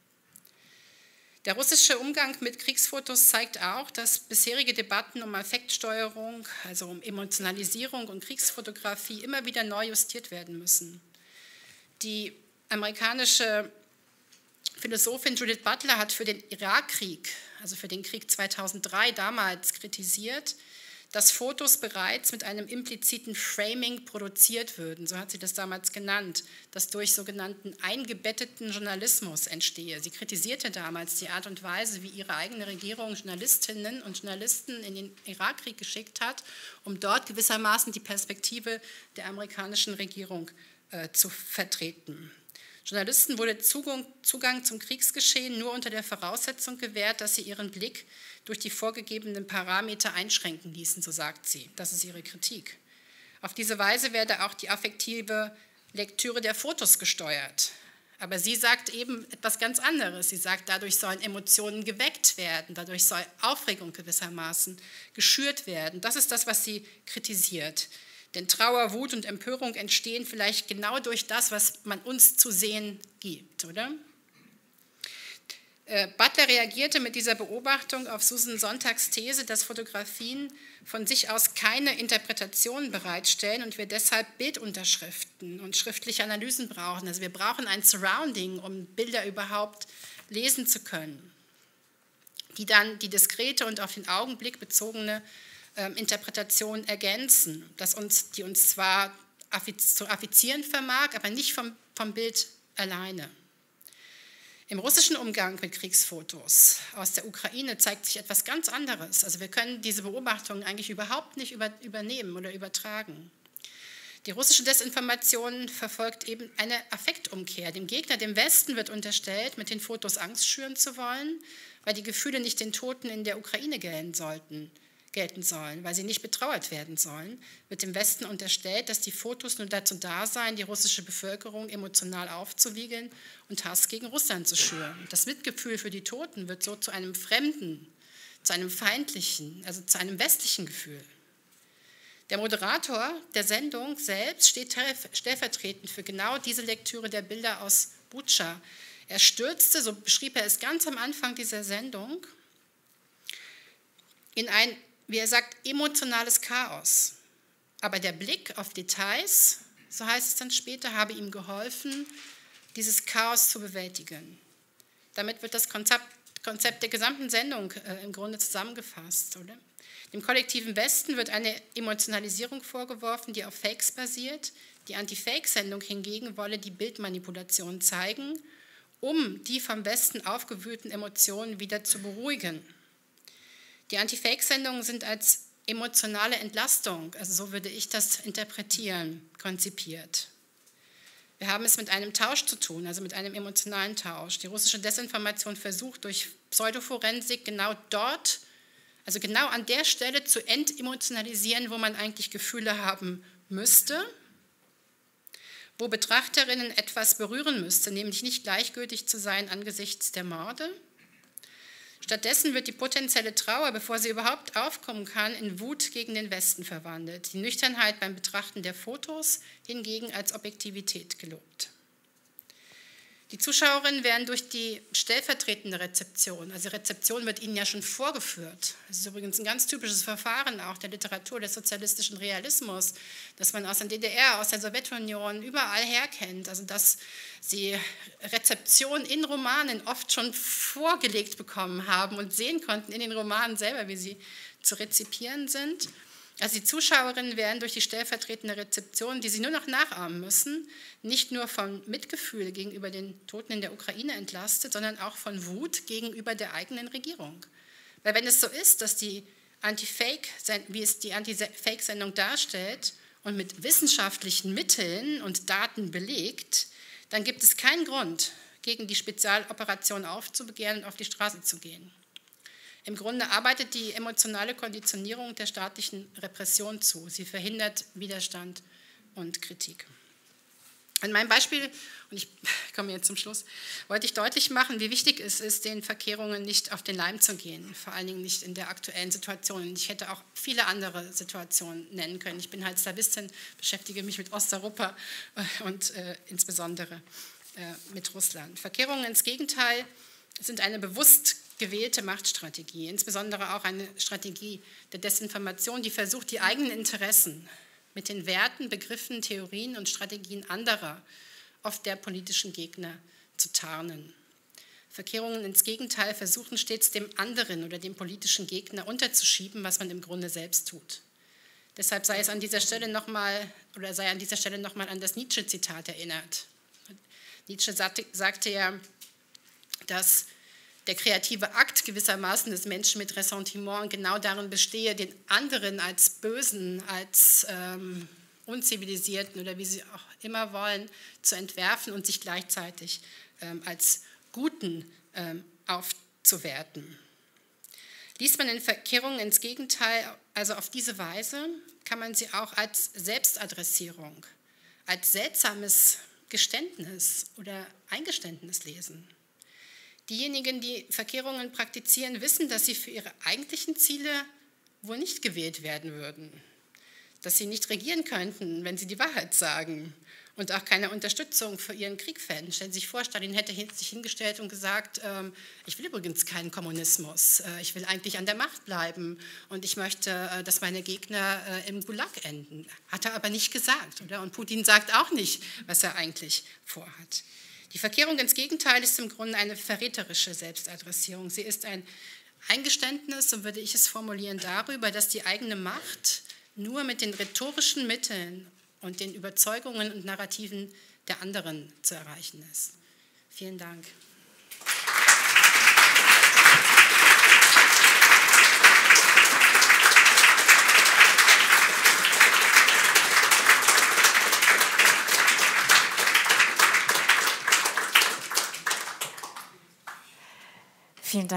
Der russische Umgang mit Kriegsfotos zeigt auch, dass bisherige Debatten um Affektsteuerung, also um Emotionalisierung und Kriegsfotografie immer wieder neu justiert werden müssen. Die amerikanische Philosophin Judith Butler hat für den Irakkrieg, also für den Krieg zweitausenddrei damals kritisiert, dass Fotos bereits mit einem impliziten Framing produziert würden, so hat sie das damals genannt, das durch sogenannten eingebetteten Journalismus entstehe. Sie kritisierte damals die Art und Weise, wie ihre eigene Regierung Journalistinnen und Journalisten in den Irakkrieg geschickt hat, um dort gewissermaßen die Perspektive der amerikanischen Regierung äh, zu vertreten. Journalisten wurde Zugang, Zugang zum Kriegsgeschehen nur unter der Voraussetzung gewährt, dass sie ihren Blick durch die vorgegebenen Parameter einschränken ließen, so sagt sie. Das ist ihre Kritik. Auf diese Weise werde auch die affektive Lektüre der Fotos gesteuert. Aber sie sagt eben etwas ganz anderes. Sie sagt, dadurch sollen Emotionen geweckt werden, dadurch soll Aufregung gewissermaßen geschürt werden. Das ist das, was sie kritisiert. Denn Trauer, Wut und Empörung entstehen vielleicht genau durch das, was man uns zu sehen gibt, oder? Butler reagierte mit dieser Beobachtung auf Susan Sontags These, dass Fotografien von sich aus keine Interpretation bereitstellen und wir deshalb Bildunterschriften und schriftliche Analysen brauchen. Also wir brauchen ein Surrounding, um Bilder überhaupt lesen zu können, die dann die diskrete und auf den Augenblick bezogene äh, Interpretation ergänzen, das uns, die uns zwar affiz- zu affizieren vermag, aber nicht vom, vom Bild alleine. Im russischen Umgang mit Kriegsfotos aus der Ukraine zeigt sich etwas ganz anderes. Also wir können diese Beobachtungen eigentlich überhaupt nicht über, übernehmen oder übertragen. Die russische Desinformation verfolgt eben eine Affektumkehr. Dem Gegner, dem Westen, wird unterstellt, mit den Fotos Angst schüren zu wollen, weil die Gefühle nicht den Toten in der Ukraine gelten sollten. gelten sollen, weil sie nicht betrauert werden sollen, wird dem Westen unterstellt, dass die Fotos nur dazu da seien, die russische Bevölkerung emotional aufzuwiegeln und Hass gegen Russland zu schüren. Das Mitgefühl für die Toten wird so zu einem fremden, zu einem feindlichen, also zu einem westlichen Gefühl. Der Moderator der Sendung selbst steht stellvertretend für genau diese Lektüre der Bilder aus Butscha. Er stürzte, so beschrieb er es ganz am Anfang dieser Sendung, in ein, wie er sagt, emotionales Chaos. Aber der Blick auf Details, so heißt es dann später, habe ihm geholfen, dieses Chaos zu bewältigen. Damit wird das Konzept, Konzept der gesamten Sendung äh, im Grunde zusammengefasst, oder? Dem kollektiven Westen wird eine Emotionalisierung vorgeworfen, die auf Fakes basiert. Die Anti-Fake-Sendung hingegen wolle die Bildmanipulation zeigen, um die vom Westen aufgewühlten Emotionen wieder zu beruhigen. Die Anti-Fake-Sendungen sind als emotionale Entlastung, also so würde ich das interpretieren, konzipiert. Wir haben es mit einem Tausch zu tun, also mit einem emotionalen Tausch. Die russische Desinformation versucht durch Pseudoforensik genau dort, also genau an der Stelle zu entemotionalisieren, wo man eigentlich Gefühle haben müsste, wo Betrachterinnen etwas berühren müsste, nämlich nicht gleichgültig zu sein angesichts der Morde. Stattdessen wird die potenzielle Trauer, bevor sie überhaupt aufkommen kann, in Wut gegen den Westen verwandelt. Die Nüchternheit beim Betrachten der Fotos hingegen als Objektivität gelobt. Die Zuschauerinnen werden durch die stellvertretende Rezeption, also Rezeption wird ihnen ja schon vorgeführt. Das ist übrigens ein ganz typisches Verfahren auch der Literatur des sozialistischen Realismus, das man aus der D D R, aus der Sowjetunion überall her kennt. Also dass sie Rezeption in Romanen oft schon vorgelegt bekommen haben und sehen konnten in den Romanen selber, wie sie zu rezipieren sind. Also die Zuschauerinnen werden durch die stellvertretende Rezeption, die sie nur noch nachahmen müssen, nicht nur von Mitgefühl gegenüber den Toten in der Ukraine entlastet, sondern auch von Wut gegenüber der eigenen Regierung. Weil wenn es so ist, dass die Anti-Fake, wie es die Anti-Fake-Sendung darstellt und mit wissenschaftlichen Mitteln und Daten belegt, dann gibt es keinen Grund, gegen die Spezialoperation aufzubegehren und auf die Straße zu gehen. Im Grunde arbeitet die emotionale Konditionierung der staatlichen Repression zu. Sie verhindert Widerstand und Kritik. An meinem Beispiel, und ich komme jetzt zum Schluss, wollte ich deutlich machen, wie wichtig es ist, den Verkehrungen nicht auf den Leim zu gehen, vor allen Dingen nicht in der aktuellen Situation. Ich hätte auch viele andere Situationen nennen können. Ich bin halt Slawistin, beschäftige mich mit Osteuropa und äh, insbesondere äh, mit Russland. Verkehrungen ins Gegenteil sind eine bewusst gewählte Machtstrategie, insbesondere auch eine Strategie der Desinformation, die versucht, die eigenen Interessen mit den Werten, Begriffen, Theorien und Strategien anderer, oft der politischen Gegner, zu tarnen. Verkehrungen ins Gegenteil versuchen stets dem anderen oder dem politischen Gegner unterzuschieben, was man im Grunde selbst tut. Deshalb sei es an dieser Stelle noch mal, oder sei an dieser Stelle nochmal an das Nietzsche-Zitat erinnert. Nietzsche sagte, sagte ja, dass der kreative Akt gewissermaßen des Menschen mit Ressentiment genau darin bestehe, den anderen als Bösen, als ähm, Unzivilisierten oder wie sie auch immer wollen, zu entwerfen und sich gleichzeitig ähm, als Guten ähm, aufzuwerten. Liest man in Verkehrungen ins Gegenteil, also auf diese Weise, kann man sie auch als Selbstadressierung, als seltsames Geständnis oder Eingeständnis lesen. Diejenigen, die Verkehrungen praktizieren, wissen, dass sie für ihre eigentlichen Ziele wohl nicht gewählt werden würden, dass sie nicht regieren könnten, wenn sie die Wahrheit sagen und auch keine Unterstützung für ihren Krieg fänden. Stellen Sie sich vor, Stalin hätte sich hingestellt und gesagt, ähm, ich will übrigens keinen Kommunismus, äh, ich will eigentlich an der Macht bleiben und ich möchte, äh, dass meine Gegner äh, im Gulag enden. Hat er aber nicht gesagt, oder? Und Putin sagt auch nicht, was er eigentlich vorhat. Die Verkehrung ins Gegenteil ist im Grunde eine verräterische Selbstadressierung. Sie ist ein Eingeständnis, so würde ich es formulieren, darüber, dass die eigene Macht nur mit den rhetorischen Mitteln und den Überzeugungen und Narrativen der anderen zu erreichen ist. Vielen Dank.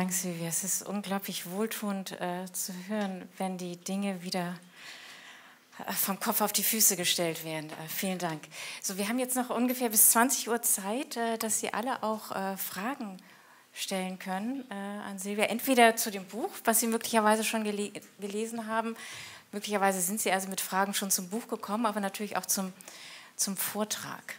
Dank, Silvia. Es ist unglaublich wohltuend äh, zu hören, wenn die Dinge wieder äh, vom Kopf auf die Füße gestellt werden. Äh, vielen Dank. So, wir haben jetzt noch ungefähr bis zwanzig Uhr Zeit, äh, dass Sie alle auch äh, Fragen stellen können äh, an Silvia. Entweder zu dem Buch, was Sie möglicherweise schon gele gelesen haben. Möglicherweise sind Sie also mit Fragen schon zum Buch gekommen, aber natürlich auch zum, zum Vortrag.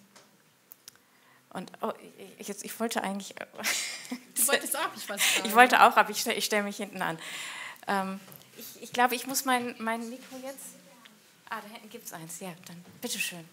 Und oh, ich, jetzt, ich wollte eigentlich... Du wolltest auch nicht was sagen. Ich wollte auch, aber ich, ich stelle mich hinten an. Ähm, ich, ich glaube, ich muss mein, mein Mikro jetzt... Ah, da hinten gibt es eins. Ja, dann bitteschön.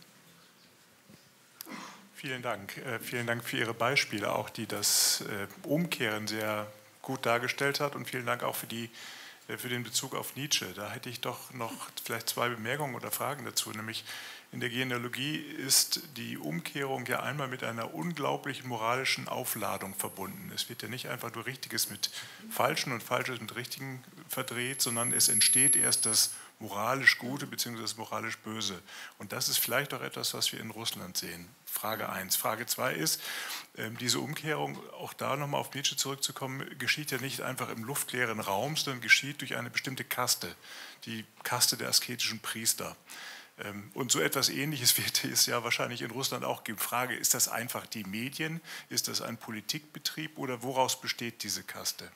Vielen Dank. Äh, vielen Dank für Ihre Beispiele, auch die das äh, Umkehren sehr gut dargestellt hat. Und vielen Dank auch für, die, äh, für den Bezug auf Nietzsche. Da hätte ich doch noch vielleicht zwei Bemerkungen oder Fragen dazu, nämlich... In der Genealogie ist die Umkehrung ja einmal mit einer unglaublichen moralischen Aufladung verbunden. Es wird ja nicht einfach nur Richtiges mit Falschen und Falsches mit Richtigen verdreht, sondern es entsteht erst das moralisch Gute bzw. das moralisch Böse. Und das ist vielleicht auch etwas, was wir in Russland sehen. Frage eins. Frage zwei ist, diese Umkehrung, auch da nochmal auf Nietzsche zurückzukommen, geschieht ja nicht einfach im luftleeren Raum, sondern geschieht durch eine bestimmte Kaste, die Kaste der asketischen Priester. Und so etwas Ähnliches wird es ja wahrscheinlich in Russland auch geben. Frage, ist das einfach die Medien? Ist das ein Politikbetrieb oder woraus besteht diese Kaste?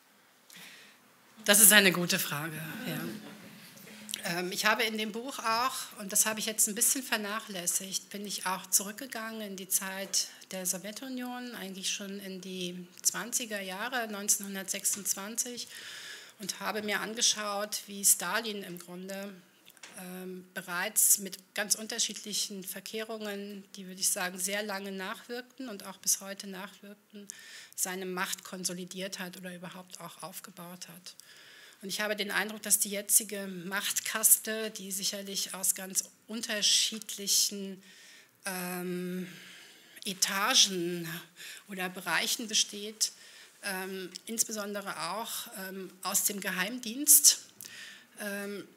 Das ist eine gute Frage, ja. Ähm, ich habe in dem Buch auch, und das habe ich jetzt ein bisschen vernachlässigt, bin ich auch zurückgegangen in die Zeit der Sowjetunion, eigentlich schon in die zwanziger Jahre, neunzehnhundertsechsundzwanzig, und habe mir angeschaut, wie Stalin im Grunde Ähm, bereits mit ganz unterschiedlichen Verkehrungen, die, würde ich sagen, sehr lange nachwirkten und auch bis heute nachwirkten, seine Macht konsolidiert hat oder überhaupt auch aufgebaut hat. Und ich habe den Eindruck, dass die jetzige Machtkaste, die sicherlich aus ganz unterschiedlichen ähm, Etagen oder Bereichen besteht, ähm, insbesondere auch ähm, aus dem Geheimdienst, ähm,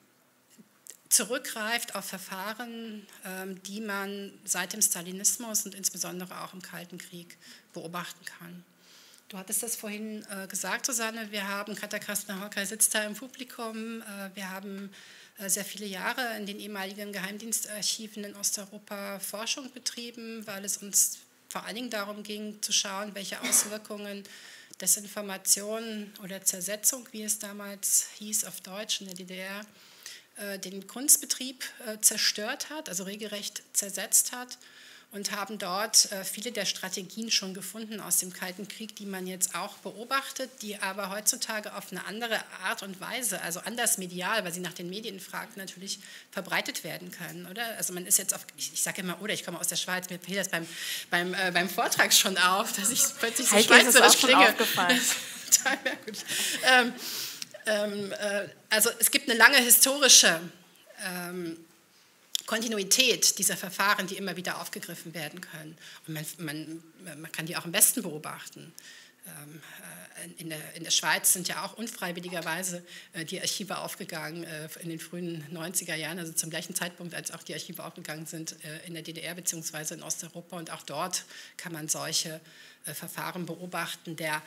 zurückgreift auf Verfahren, die man seit dem Stalinismus und insbesondere auch im Kalten Krieg beobachten kann. Du hattest das vorhin gesagt, Susanne, wir haben, Katja Krasner-Hocker sitzt da im Publikum, wir haben sehr viele Jahre in den ehemaligen Geheimdienstarchiven in Osteuropa Forschung betrieben, weil es uns vor allen Dingen darum ging, zu schauen, welche Auswirkungen Desinformation oder Zersetzung, wie es damals hieß auf Deutsch in der D D R, den Kunstbetrieb zerstört hat, also regelrecht zersetzt hat, und haben dort viele der Strategien schon gefunden aus dem Kalten Krieg, die man jetzt auch beobachtet, die aber heutzutage auf eine andere Art und Weise, also anders medial, weil sie nach den Medien fragt, natürlich verbreitet werden können, oder? Also man ist jetzt auf, ich, ich sage immer, oder ich komme aus der Schweiz, mir fiel das beim, beim, äh, beim Vortrag schon auf, dass ich plötzlich so Heike schweizerisch klinge. Aufgefallen. Total merkwürdig. Ähm, ähm, äh, also es gibt eine lange historische ähm, Kontinuität dieser Verfahren, die immer wieder aufgegriffen werden können. Und man, man, man kann die auch im Westen beobachten. Ähm, äh, in, der, in der Schweiz sind ja auch unfreiwilligerweise äh, die Archive aufgegangen äh, in den frühen neunziger Jahren, also zum gleichen Zeitpunkt, als auch die Archive aufgegangen sind äh, in der D D R bzw. in Osteuropa. Und auch dort kann man solche äh, Verfahren beobachten der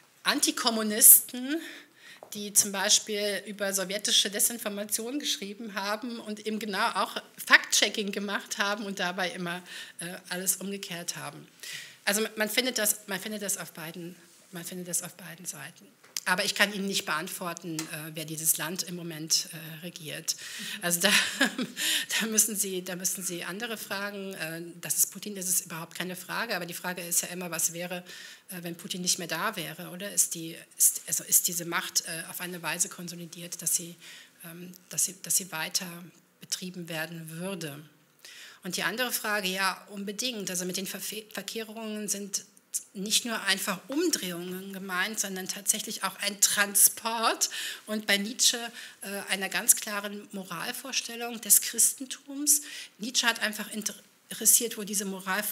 Antikommunisten, die zum Beispiel über sowjetische Desinformation geschrieben haben und eben genau auch Fact-Checking gemacht haben und dabei immer äh, alles umgekehrt haben. Also man findet das, man findet das auf beiden, man findet das auf beiden Seiten. Aber ich kann Ihnen nicht beantworten, äh, wer dieses Land im Moment äh, regiert. Also da, da, müssen Sie, da müssen Sie andere fragen. Äh, dass es Putin ist, ist überhaupt keine Frage. Aber die Frage ist ja immer, was wäre, äh, wenn Putin nicht mehr da wäre? Oder ist, die, ist, also ist diese Macht äh, auf eine Weise konsolidiert, dass sie, ähm, dass, sie, dass sie weiter betrieben werden würde? Und die andere Frage, ja, unbedingt. Also mit den Verfe- Verkehrungen sind nicht nur einfach Umdrehungen gemeint, sondern tatsächlich auch ein Transport und bei Nietzsche äh, einer ganz klaren Moralvorstellung des Christentums. Nietzsche hat einfach interessiert, wo diese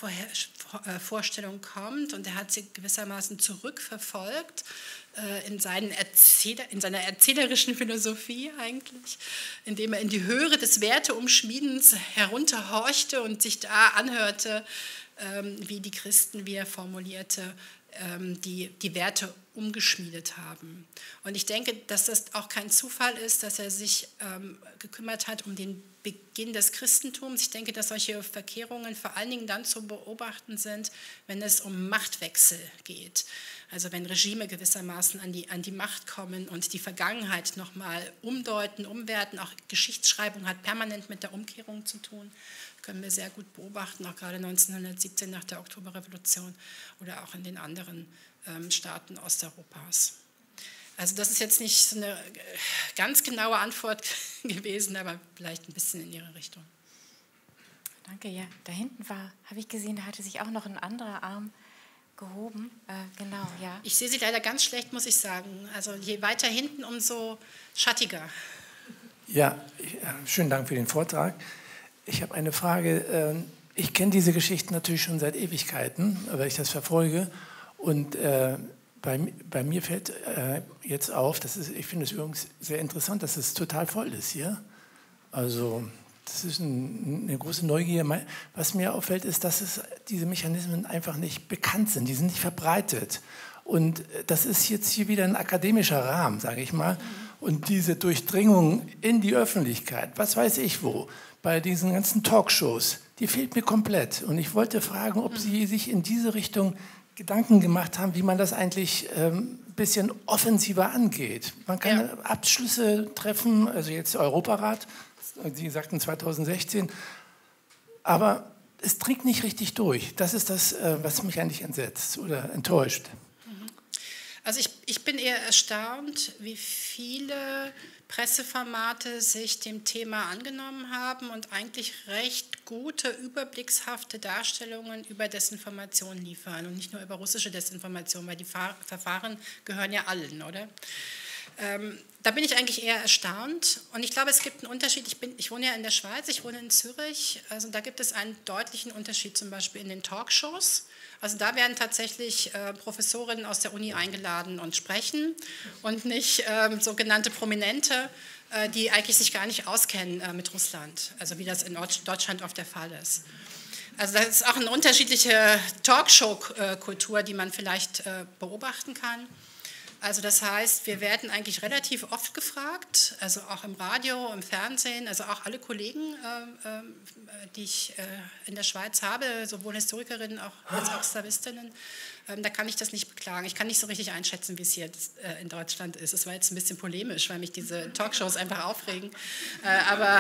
Moralvorstellung kommt, und er hat sie gewissermaßen zurückverfolgt äh, in, seinen Erzähler, in seiner erzählerischen Philosophie eigentlich, indem er in die Höhe des Werteumschmiedens herunterhorchte und sich da anhörte, wie die Christen, wie er formulierte, ähm, die die Werte umgeschmiedet haben. Und ich denke, dass das auch kein Zufall ist, dass er sich ähm, gekümmert hat um den Beginn des Christentums. Ich denke, dass solche Verkehrungen vor allen Dingen dann zu beobachten sind, wenn es um Machtwechsel geht. Also wenn Regime gewissermaßen an die, an die Macht kommen und die Vergangenheit nochmal umdeuten, umwerten. Auch Geschichtsschreibung hat permanent mit der Umkehrung zu tun. Das können wir sehr gut beobachten, auch gerade neunzehnhundertsiebzehn nach der Oktoberrevolution oder auch in den anderen ähm, Staaten Osteuropas. Also das ist jetzt nicht so eine ganz genaue Antwort gewesen, aber vielleicht ein bisschen in Ihre Richtung. Danke, ja. Da hinten war, habe ich gesehen, da hatte sich auch noch ein anderer Arm gehoben. Äh, genau, ja. Ich sehe Sie leider ganz schlecht, muss ich sagen. Also je weiter hinten, umso schattiger. Ja, schönen Dank für den Vortrag. Ich habe eine Frage. Ich kenne diese Geschichten natürlich schon seit Ewigkeiten, weil ich das verfolge. Und äh, bei, bei mir fällt äh, jetzt auf, das ist, ich finde es übrigens sehr interessant, dass es total voll ist hier. Also das ist ein, eine große Neugier. Was mir auffällt, ist, dass es, diese Mechanismen einfach nicht bekannt sind, die sind nicht verbreitet. Und das ist jetzt hier wieder ein akademischer Rahmen, sage ich mal. Und diese Durchdringung in die Öffentlichkeit, was weiß ich wo, bei diesen ganzen Talkshows, die fehlt mir komplett. Und ich wollte fragen, ob Sie sich in diese Richtung Gedanken gemacht haben, wie man das eigentlich ähm, ein bisschen offensiver angeht. Man kann ja Abschlüsse treffen, also jetzt Europarat, Sie sagten zweitausendsechzehn, aber es dringt nicht richtig durch. Das ist das, äh, was mich eigentlich entsetzt oder enttäuscht. Also ich, ich bin eher erstaunt, wie viele Presseformate sich dem Thema angenommen haben und eigentlich recht gute, überblickshafte Darstellungen über Desinformation liefern und nicht nur über russische Desinformation, weil die Fa- Verfahren gehören ja allen, oder? Ähm, da bin ich eigentlich eher erstaunt und ich glaube, es gibt einen Unterschied. Ich, bin, ich wohne ja in der Schweiz, ich wohne in Zürich, also da gibt es einen deutlichen Unterschied zum Beispiel in den Talkshows. Also da werden tatsächlich äh, Professorinnen aus der Uni eingeladen und sprechen und nicht ähm, sogenannte Prominente, äh, die eigentlich sich gar nicht auskennen äh, mit Russland, also wie das in Deutschland oft der Fall ist. Also das ist auch eine unterschiedliche Talkshow-Kultur, die man vielleicht äh, beobachten kann. Also das heißt, wir werden eigentlich relativ oft gefragt, also auch im Radio, im Fernsehen, also auch alle Kollegen, äh, äh, die ich äh, in der Schweiz habe, sowohl Historikerinnen auch, als auch Slawistinnen, äh, da kann ich das nicht beklagen. Ich kann nicht so richtig einschätzen, wie es hier äh, in Deutschland ist. Es war jetzt ein bisschen polemisch, weil mich diese Talkshows einfach aufregen. Äh, aber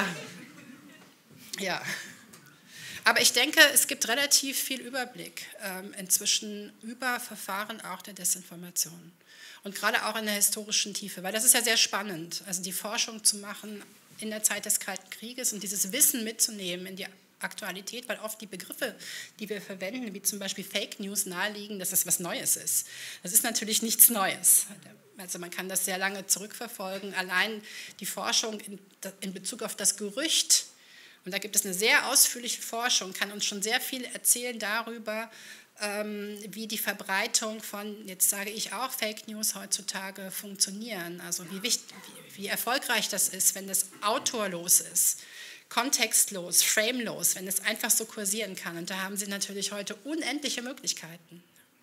ja... Aber ich denke, es gibt relativ viel Überblick ähm, inzwischen über Verfahren auch der Desinformation. Und gerade auch in der historischen Tiefe, weil das ist ja sehr spannend, also die Forschung zu machen in der Zeit des Kalten Krieges und dieses Wissen mitzunehmen in die Aktualität, weil oft die Begriffe, die wir verwenden, wie zum Beispiel Fake News, naheliegen, dass das was Neues ist. Das ist natürlich nichts Neues. Also man kann das sehr lange zurückverfolgen. Allein die Forschung in, in Bezug auf das Gerücht, und da gibt es eine sehr ausführliche Forschung, kann uns schon sehr viel erzählen darüber, ähm, wie die Verbreitung von, jetzt sage ich auch, Fake News heutzutage funktionieren. Also wie, wichtig, wie, wie erfolgreich das ist, wenn das autorlos ist, kontextlos, framelos, wenn es einfach so kursieren kann. Und da haben Sie natürlich heute unendliche Möglichkeiten.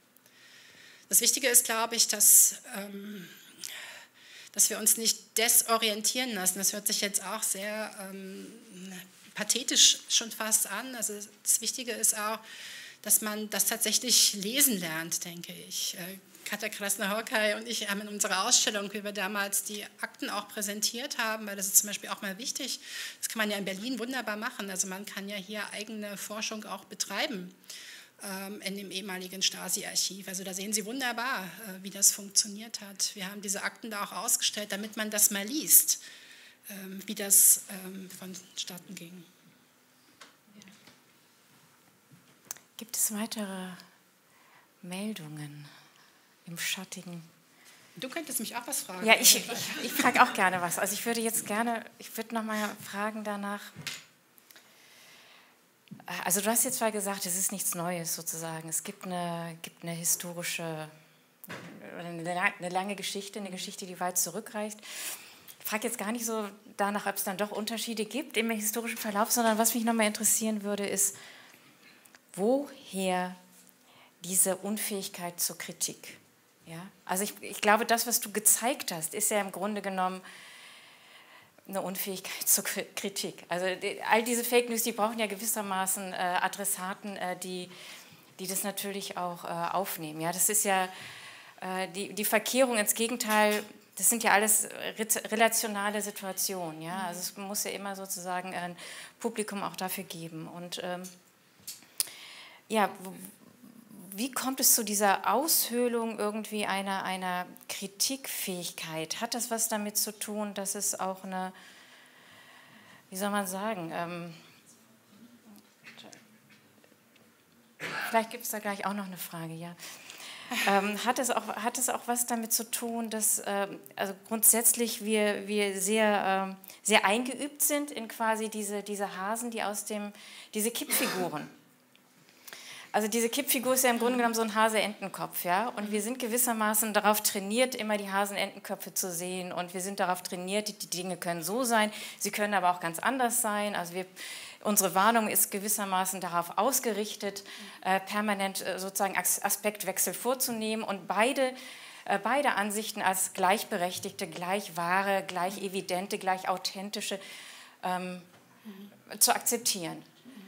Das Wichtige ist, glaube ich, dass... Ähm, dass wir uns nicht desorientieren lassen. Das hört sich jetzt auch sehr ähm, pathetisch schon fast an. Also das Wichtige ist auch, dass man das tatsächlich lesen lernt, denke ich. Äh, Katja Krasner-Horkay und ich haben in unserer Ausstellung, wie wir damals die Akten auch präsentiert haben, weil das ist zum Beispiel auch mal wichtig, das kann man ja in Berlin wunderbar machen. Also man kann ja hier eigene Forschung auch betreiben in dem ehemaligen Stasi-Archiv. Also da sehen Sie wunderbar, wie das funktioniert hat. Wir haben diese Akten da auch ausgestellt, damit man das mal liest, wie das vonstatten ging. Gibt es weitere Meldungen im Schattigen? Du könntest mich auch was fragen. Ja, ich, ich, ich frage auch gerne was. Also ich würde jetzt gerne, ich würde noch mal fragen danach. Also du hast jetzt zwar gesagt, es ist nichts Neues sozusagen. Es gibt eine, gibt eine historische, eine lange Geschichte, eine Geschichte, die weit zurückreicht. Ich frage jetzt gar nicht so danach, ob es dann doch Unterschiede gibt im historischen Verlauf, sondern was mich nochmal interessieren würde, ist, woher diese Unfähigkeit zur Kritik. Ja? Also ich, ich glaube, das, was du gezeigt hast, ist ja im Grunde genommen eine Unfähigkeit zur Kritik. Also die, all diese Fake News, die brauchen ja gewissermaßen äh, Adressaten, äh, die, die das natürlich auch äh, aufnehmen. Ja? Das ist ja äh, die, die Verkehrung ins Gegenteil. Das sind ja alles relationale Situationen. Ja? Also es muss ja immer sozusagen ein Publikum auch dafür geben. Und ähm, ja, wie kommt es zu dieser Aushöhlung irgendwie einer, einer Kritikfähigkeit? Hat das was damit zu tun, dass es auch eine, wie soll man sagen, ähm, vielleicht gibt es da gleich auch noch eine Frage, ja. Ähm, hat, es auch, hat es auch was damit zu tun, dass ähm, also grundsätzlich wir, wir sehr, ähm, sehr eingeübt sind in quasi diese, diese Hasen, die aus dem, diese Kippfiguren. Also diese Kippfigur ist ja im Grunde genommen so ein Hase-Entenkopf, ja, und wir sind gewissermaßen darauf trainiert, immer die Hasen-Entenköpfe zu sehen, und wir sind darauf trainiert, die, die Dinge können so sein, sie können aber auch ganz anders sein, also wir, unsere Warnung ist gewissermaßen darauf ausgerichtet, äh, permanent äh, sozusagen Aspektwechsel vorzunehmen und beide, äh, beide Ansichten als gleichberechtigte, gleich wahre, gleich evidente, gleich authentische ähm, mhm. zu akzeptieren.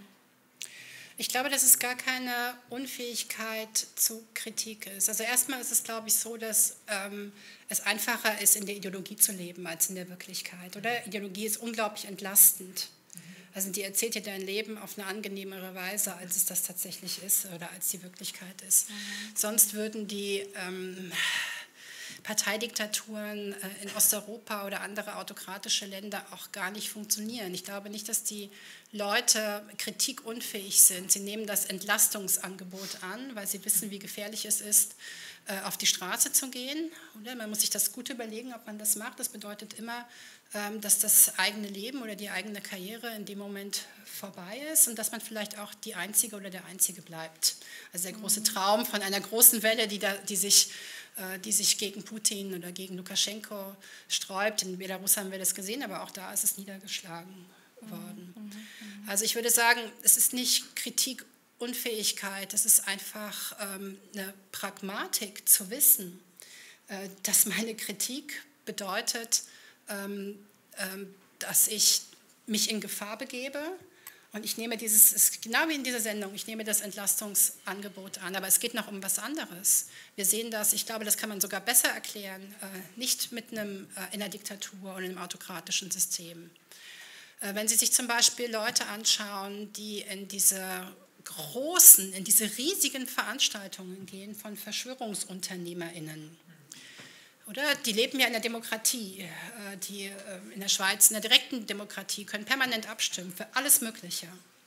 Ich glaube, dass es gar keine Unfähigkeit zu Kritik ist. Also erstmal ist es, glaube ich, so, dass ähm, es einfacher ist, in der Ideologie zu leben, als in der Wirklichkeit. Oder? Ideologie ist unglaublich entlastend. Also die erzählt dir dein Leben auf eine angenehmere Weise, als es das tatsächlich ist oder als die Wirklichkeit ist. Mhm. Sonst würden die ähm, Parteidiktaturen in Osteuropa oder andere autokratische Länder auch gar nicht funktionieren. Ich glaube nicht, dass die Leute kritikunfähig sind. Sie nehmen das Entlastungsangebot an, weil sie wissen, wie gefährlich es ist, auf die Straße zu gehen. Oder man muss sich das gut überlegen, ob man das macht. Das bedeutet immer, dass das eigene Leben oder die eigene Karriere in dem Moment vorbei ist und dass man vielleicht auch die Einzige oder der Einzige bleibt. Also der große Traum von einer großen Welle, die, da, die sich die sich gegen Putin oder gegen Lukaschenko sträubt. In Belarus haben wir das gesehen, aber auch da ist es niedergeschlagen worden. Also ich würde sagen, es ist nicht Kritikunfähigkeit, es ist einfach ähm, eine Pragmatik zu wissen, äh, dass meine Kritik bedeutet, ähm, ähm, dass ich mich in Gefahr begebe. Und ich nehme dieses, es ist genau wie in dieser Sendung, ich nehme das Entlastungsangebot an, aber es geht noch um was anderes. Wir sehen das, ich glaube, das kann man sogar besser erklären, äh, nicht mit einem, äh, in einer Diktatur oder einem autokratischen System. Äh, wenn Sie sich zum Beispiel Leute anschauen, die in diese großen, in diese riesigen Veranstaltungen gehen von VerschwörungsunternehmerInnen, oder? Die leben ja in der Demokratie, die in der Schweiz, in der direkten Demokratie, können permanent abstimmen für alles Mögliche.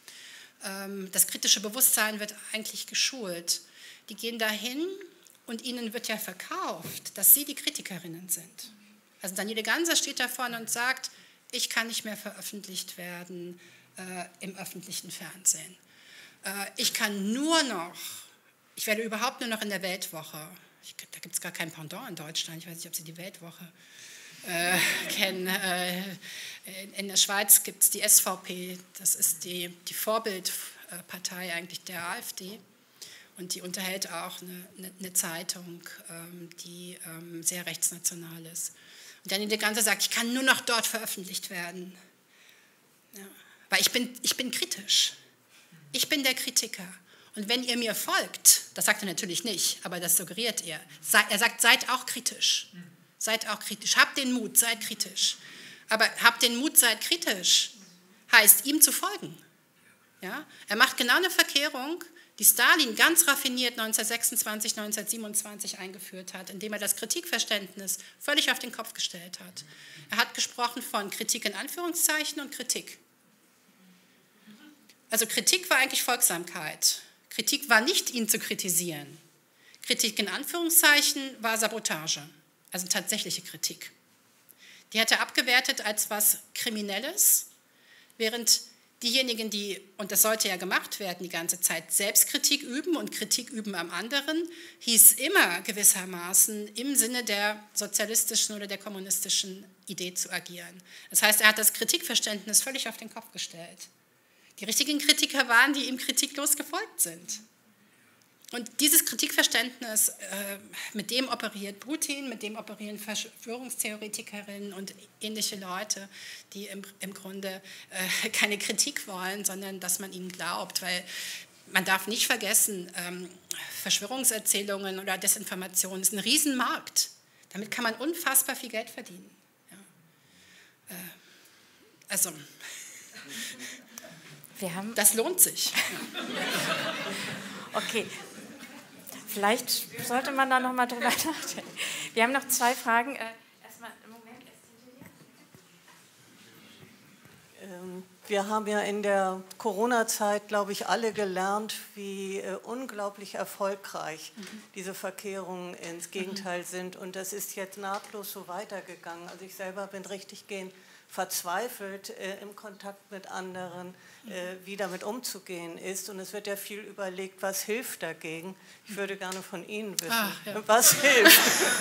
Das kritische Bewusstsein wird eigentlich geschult. Die gehen dahin und ihnen wird ja verkauft, dass sie die Kritikerinnen sind. Also Daniele Ganser steht da vorne und sagt, ich kann nicht mehr veröffentlicht werden äh, im öffentlichen Fernsehen. Äh, ich kann nur noch, ich werde überhaupt nur noch in der Weltwoche, ich, da gibt es gar kein Pendant in Deutschland, ich weiß nicht, ob Sie die Weltwoche äh, kennen. Äh, in, in der Schweiz gibt es die S V P, das ist die, die Vorbildpartei eigentlich der AfD. Und die unterhält auch eine, eine, eine Zeitung, ähm, die ähm, sehr rechtsnational ist. Und Daniele Ganser sagt, ich kann nur noch dort veröffentlicht werden. Ja, weil ich bin, ich bin kritisch. Ich bin der Kritiker. Und wenn ihr mir folgt, das sagt er natürlich nicht, aber das suggeriert er, er sagt, seid auch kritisch. Seid auch kritisch. Habt den Mut, seid kritisch. Aber habt den Mut, seid kritisch, heißt, ihm zu folgen. Ja? Er macht genau eine Verkehrung, die Stalin ganz raffiniert neunzehnhundertsechsundzwanzig, neunzehnhundertsiebenundzwanzig eingeführt hat, indem er das Kritikverständnis völlig auf den Kopf gestellt hat. Er hat gesprochen von Kritik in Anführungszeichen und Kritik. Also Kritik war eigentlich Folgsamkeit. Kritik war nicht, ihn zu kritisieren. Kritik in Anführungszeichen war Sabotage, also tatsächliche Kritik. Die hat er abgewertet als was Kriminelles, während diejenigen, die, und das sollte ja gemacht werden, die ganze Zeit Selbstkritik üben und Kritik üben am anderen, hieß immer gewissermaßen im Sinne der sozialistischen oder der kommunistischen Idee zu agieren. Das heißt, er hat das Kritikverständnis völlig auf den Kopf gestellt. Die richtigen Kritiker waren, die ihm kritiklos gefolgt sind. Und dieses Kritikverständnis, äh, mit dem operiert Putin, mit dem operieren Verschwörungstheoretikerinnen und ähnliche Leute, die im, im Grunde äh, keine Kritik wollen, sondern dass man ihnen glaubt. Weil man darf nicht vergessen, ähm, Verschwörungserzählungen oder Desinformation ist ein Riesenmarkt. Damit kann man unfassbar viel Geld verdienen. Ja. Äh, also, Wir haben das lohnt sich. Okay. Vielleicht sollte man da noch mal drüber nachdenken. Wir haben noch zwei Fragen. Äh, erstmal im Moment. Ähm, wir haben ja in der Corona-Zeit, glaube ich, alle gelernt, wie äh, unglaublich erfolgreich mhm. diese Verkehrungen ins Gegenteil mhm. sind. Und das ist jetzt nahtlos so weitergegangen. Also ich selber bin richtig gehend verzweifelt äh, im Kontakt mit anderen, äh, wie damit umzugehen ist. Und es wird ja viel überlegt, was hilft dagegen. Ich würde gerne von Ihnen wissen, Ach, ja. was hilft.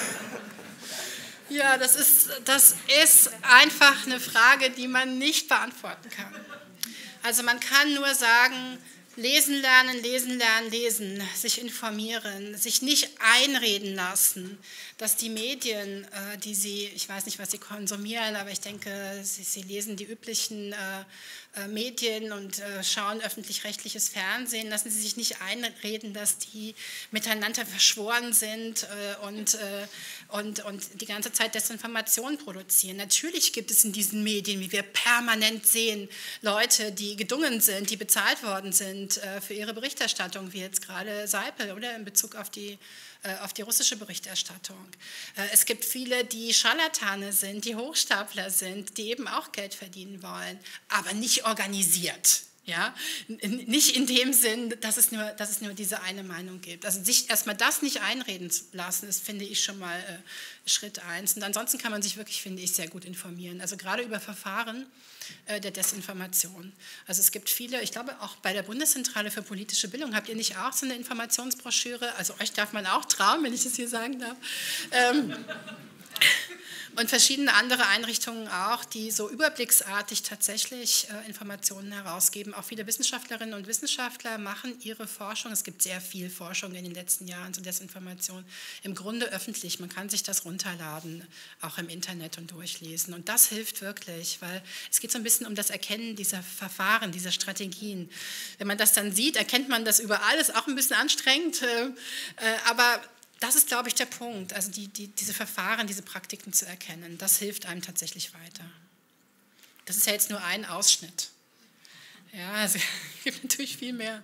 Ja, das ist, das ist einfach eine Frage, die man nicht beantworten kann. Also man kann nur sagen, lesen lernen, lesen lernen, lesen, sich informieren, sich nicht einreden lassen, dass die Medien, äh, die sie, ich weiß nicht, was sie konsumieren, aber ich denke, sie, sie lesen die üblichen äh, äh, Medien und äh, schauen öffentlich-rechtliches Fernsehen, lassen sie sich nicht einreden, dass die miteinander verschworen sind äh, und, äh, und, und die ganze Zeit Desinformation produzieren. Natürlich gibt es in diesen Medien, wie wir permanent sehen, Leute, die gedungen sind, die bezahlt worden sind äh, für ihre Berichterstattung, wie jetzt gerade Seipel, oder in Bezug auf die auf die russische Berichterstattung. Es gibt viele, die Scharlatane sind, die Hochstapler sind, die eben auch Geld verdienen wollen, aber nicht organisiert. Ja? Nicht in dem Sinn, dass es, nur, dass es nur diese eine Meinung gibt. Also sich erstmal das nicht einreden zu lassen, das finde ich schon mal äh, Schritt eins. Und ansonsten kann man sich wirklich, finde ich, sehr gut informieren. Also gerade über Verfahren äh, der Desinformation. Also es gibt viele, ich glaube auch bei der Bundeszentrale für politische Bildung, habt ihr nicht auch so eine Informationsbroschüre? Also euch darf man auch trauen, wenn ich das hier sagen darf. Ähm, Und verschiedene andere Einrichtungen auch, die so überblicksartig tatsächlich äh, Informationen herausgeben. Auch viele Wissenschaftlerinnen und Wissenschaftler machen ihre Forschung. Es gibt sehr viel Forschung in den letzten Jahren zu Desinformation. Im Grunde öffentlich. Man kann sich das runterladen, auch im Internet und durchlesen. Und das hilft wirklich, weil es geht so ein bisschen um das Erkennen dieser Verfahren, dieser Strategien. Wenn man das dann sieht, erkennt man das überall. Ist auch ein bisschen anstrengend, äh, äh, aber das ist, glaube ich, der Punkt, also die, die, diese Verfahren, diese Praktiken zu erkennen, das hilft einem tatsächlich weiter. Das ist ja jetzt nur ein Ausschnitt. Ja, also, es gibt natürlich viel mehr.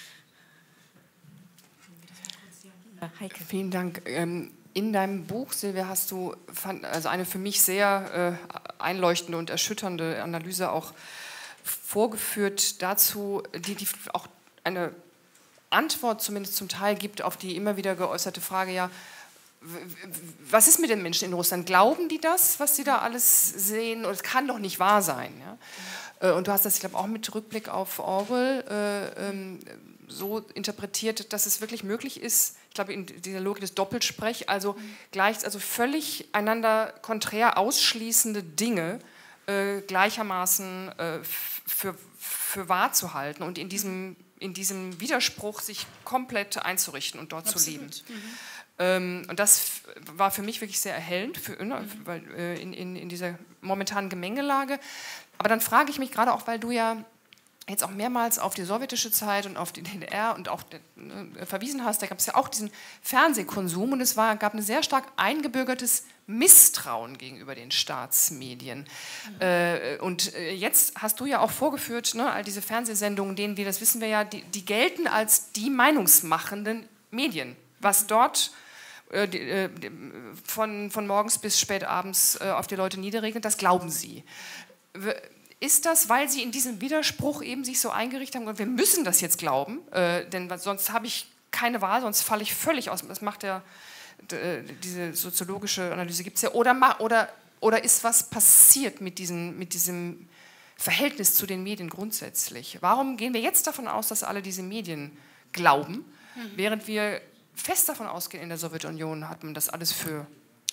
Heike. Vielen Dank. In deinem Buch, Silvia, hast du also eine für mich sehr einleuchtende und erschütternde Analyse auch vorgeführt dazu, die, die auch eine Antwort zumindest zum Teil gibt auf die immer wieder geäußerte Frage, ja, was ist mit den Menschen in Russland? Glauben die das, was sie da alles sehen? Und es kann doch nicht wahr sein. Ja? Und du hast das, ich glaube, auch mit Rückblick auf Orwell äh, ähm, so interpretiert, dass es wirklich möglich ist, ich glaube, in dieser Logik des Doppelsprech, also gleich, also völlig einander konträr ausschließende Dinge äh, gleichermaßen äh, für, für wahr zu halten und in diesem in diesem Widerspruch sich komplett einzurichten und dort Absolut. Zu leben. Mhm. Ähm, und das war für mich wirklich sehr erhellend für, mhm. weil, äh, in, in, in dieser momentanen Gemengelage. Aber dann frage ich mich gerade auch, weil du ja jetzt auch mehrmals auf die sowjetische Zeit und auf die D D R und auch äh, verwiesen hast, da gab es ja auch diesen Fernsehkonsum und es war, gab ein sehr stark eingebürgertes Misstrauen gegenüber den Staatsmedien. Mhm. Äh, und äh, jetzt hast du ja auch vorgeführt, ne, all diese Fernsehsendungen, denen wir, das wissen wir ja, die, die gelten als die meinungsmachenden Medien. Was dort äh, die, äh, von, von morgens bis spät abends äh, auf die Leute niederregnet, das glauben sie. Ist das, weil sie in diesem Widerspruch eben sich so eingerichtet haben, und wir müssen das jetzt glauben, äh, denn sonst habe ich keine Wahl, sonst falle ich völlig aus. Das macht ja diese soziologische Analyse gibt es ja. Oder, oder, oder ist was passiert mit, diesen, mit diesem Verhältnis zu den Medien grundsätzlich? Warum gehen wir jetzt davon aus, dass alle diese Medien glauben, mhm. während wir fest davon ausgehen, in der Sowjetunion hat man das alles für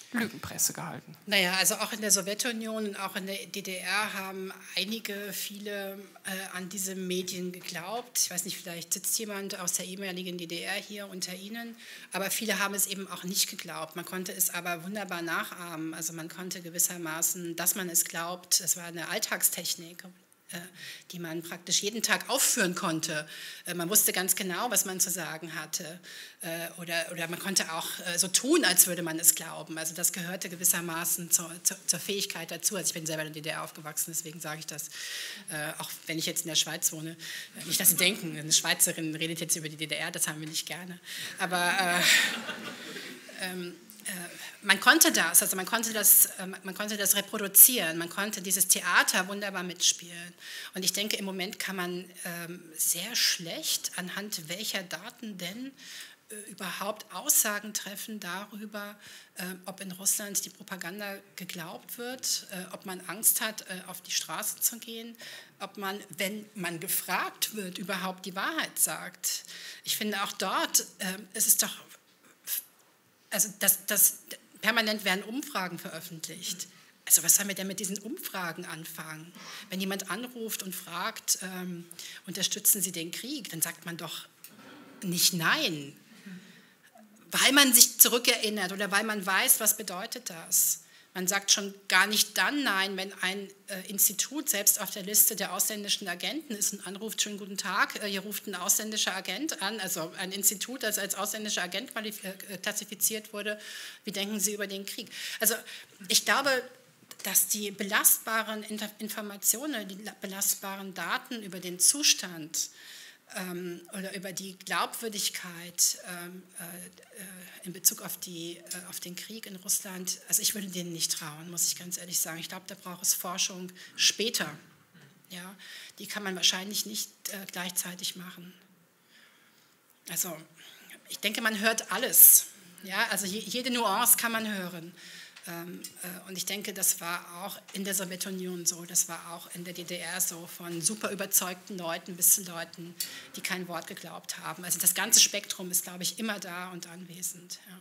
Lügenpresse gehalten. Naja, also auch in der Sowjetunion und auch in der D D R haben einige, viele äh, an diese Medien geglaubt. Ich weiß nicht, vielleicht sitzt jemand aus der ehemaligen D D R hier unter Ihnen, aber viele haben es eben auch nicht geglaubt. Man konnte es aber wunderbar nachahmen. Also man konnte gewissermaßen, dass man es glaubt, es war eine Alltagstechnik, die man praktisch jeden Tag aufführen konnte. Man wusste ganz genau, was man zu sagen hatte. Oder, oder man konnte auch so tun, als würde man es glauben. Also das gehörte gewissermaßen zur, zur, zur Fähigkeit dazu. Also ich bin selber in der D D R aufgewachsen, deswegen sage ich das, auch wenn ich jetzt in der Schweiz wohne. Nicht, dass Sie denken, eine Schweizerin redet jetzt über die D D R, das haben wir nicht gerne. Aber äh, ähm, man konnte das, also man konnte das, man konnte das reproduzieren, man konnte dieses Theater wunderbar mitspielen. Und ich denke, im Moment kann man sehr schlecht anhand welcher Daten denn überhaupt Aussagen treffen darüber, ob in Russland die Propaganda geglaubt wird, ob man Angst hat, auf die Straße zu gehen, ob man, wenn man gefragt wird, überhaupt die Wahrheit sagt. Ich finde auch dort, es ist doch Also das, das, permanent werden Umfragen veröffentlicht. Also was sollen wir denn mit diesen Umfragen anfangen? Wenn jemand anruft und fragt, ähm, unterstützen Sie den Krieg, dann sagt man doch nicht nein, weil man sich zurückerinnert oder weil man weiß, was bedeutet das. Man sagt schon gar nicht dann nein, wenn ein äh, Institut selbst auf der Liste der ausländischen Agenten ist und anruft, schönen guten Tag, äh, hier ruft ein ausländischer Agent an, also ein Institut, das als ausländischer Agent äh, klassifiziert wurde. Wie denken Sie über den Krieg? Also ich glaube, dass die belastbaren Informationen, die belastbaren Daten über den Zustand ähm, oder über die Glaubwürdigkeit ähm, äh, in Bezug auf, die, äh, auf den Krieg in Russland, also ich würde denen nicht trauen, muss ich ganz ehrlich sagen. Ich glaube, da braucht es Forschung später. Ja? Die kann man wahrscheinlich nicht äh, gleichzeitig machen. Also ich denke, man hört alles. Ja? Also je, jede Nuance kann man hören. Und ich denke, das war auch in der Sowjetunion so, das war auch in der D D R so, von super überzeugten Leuten bis zu Leuten, die kein Wort geglaubt haben. Also das ganze Spektrum ist, glaube ich, immer da und anwesend. Ja.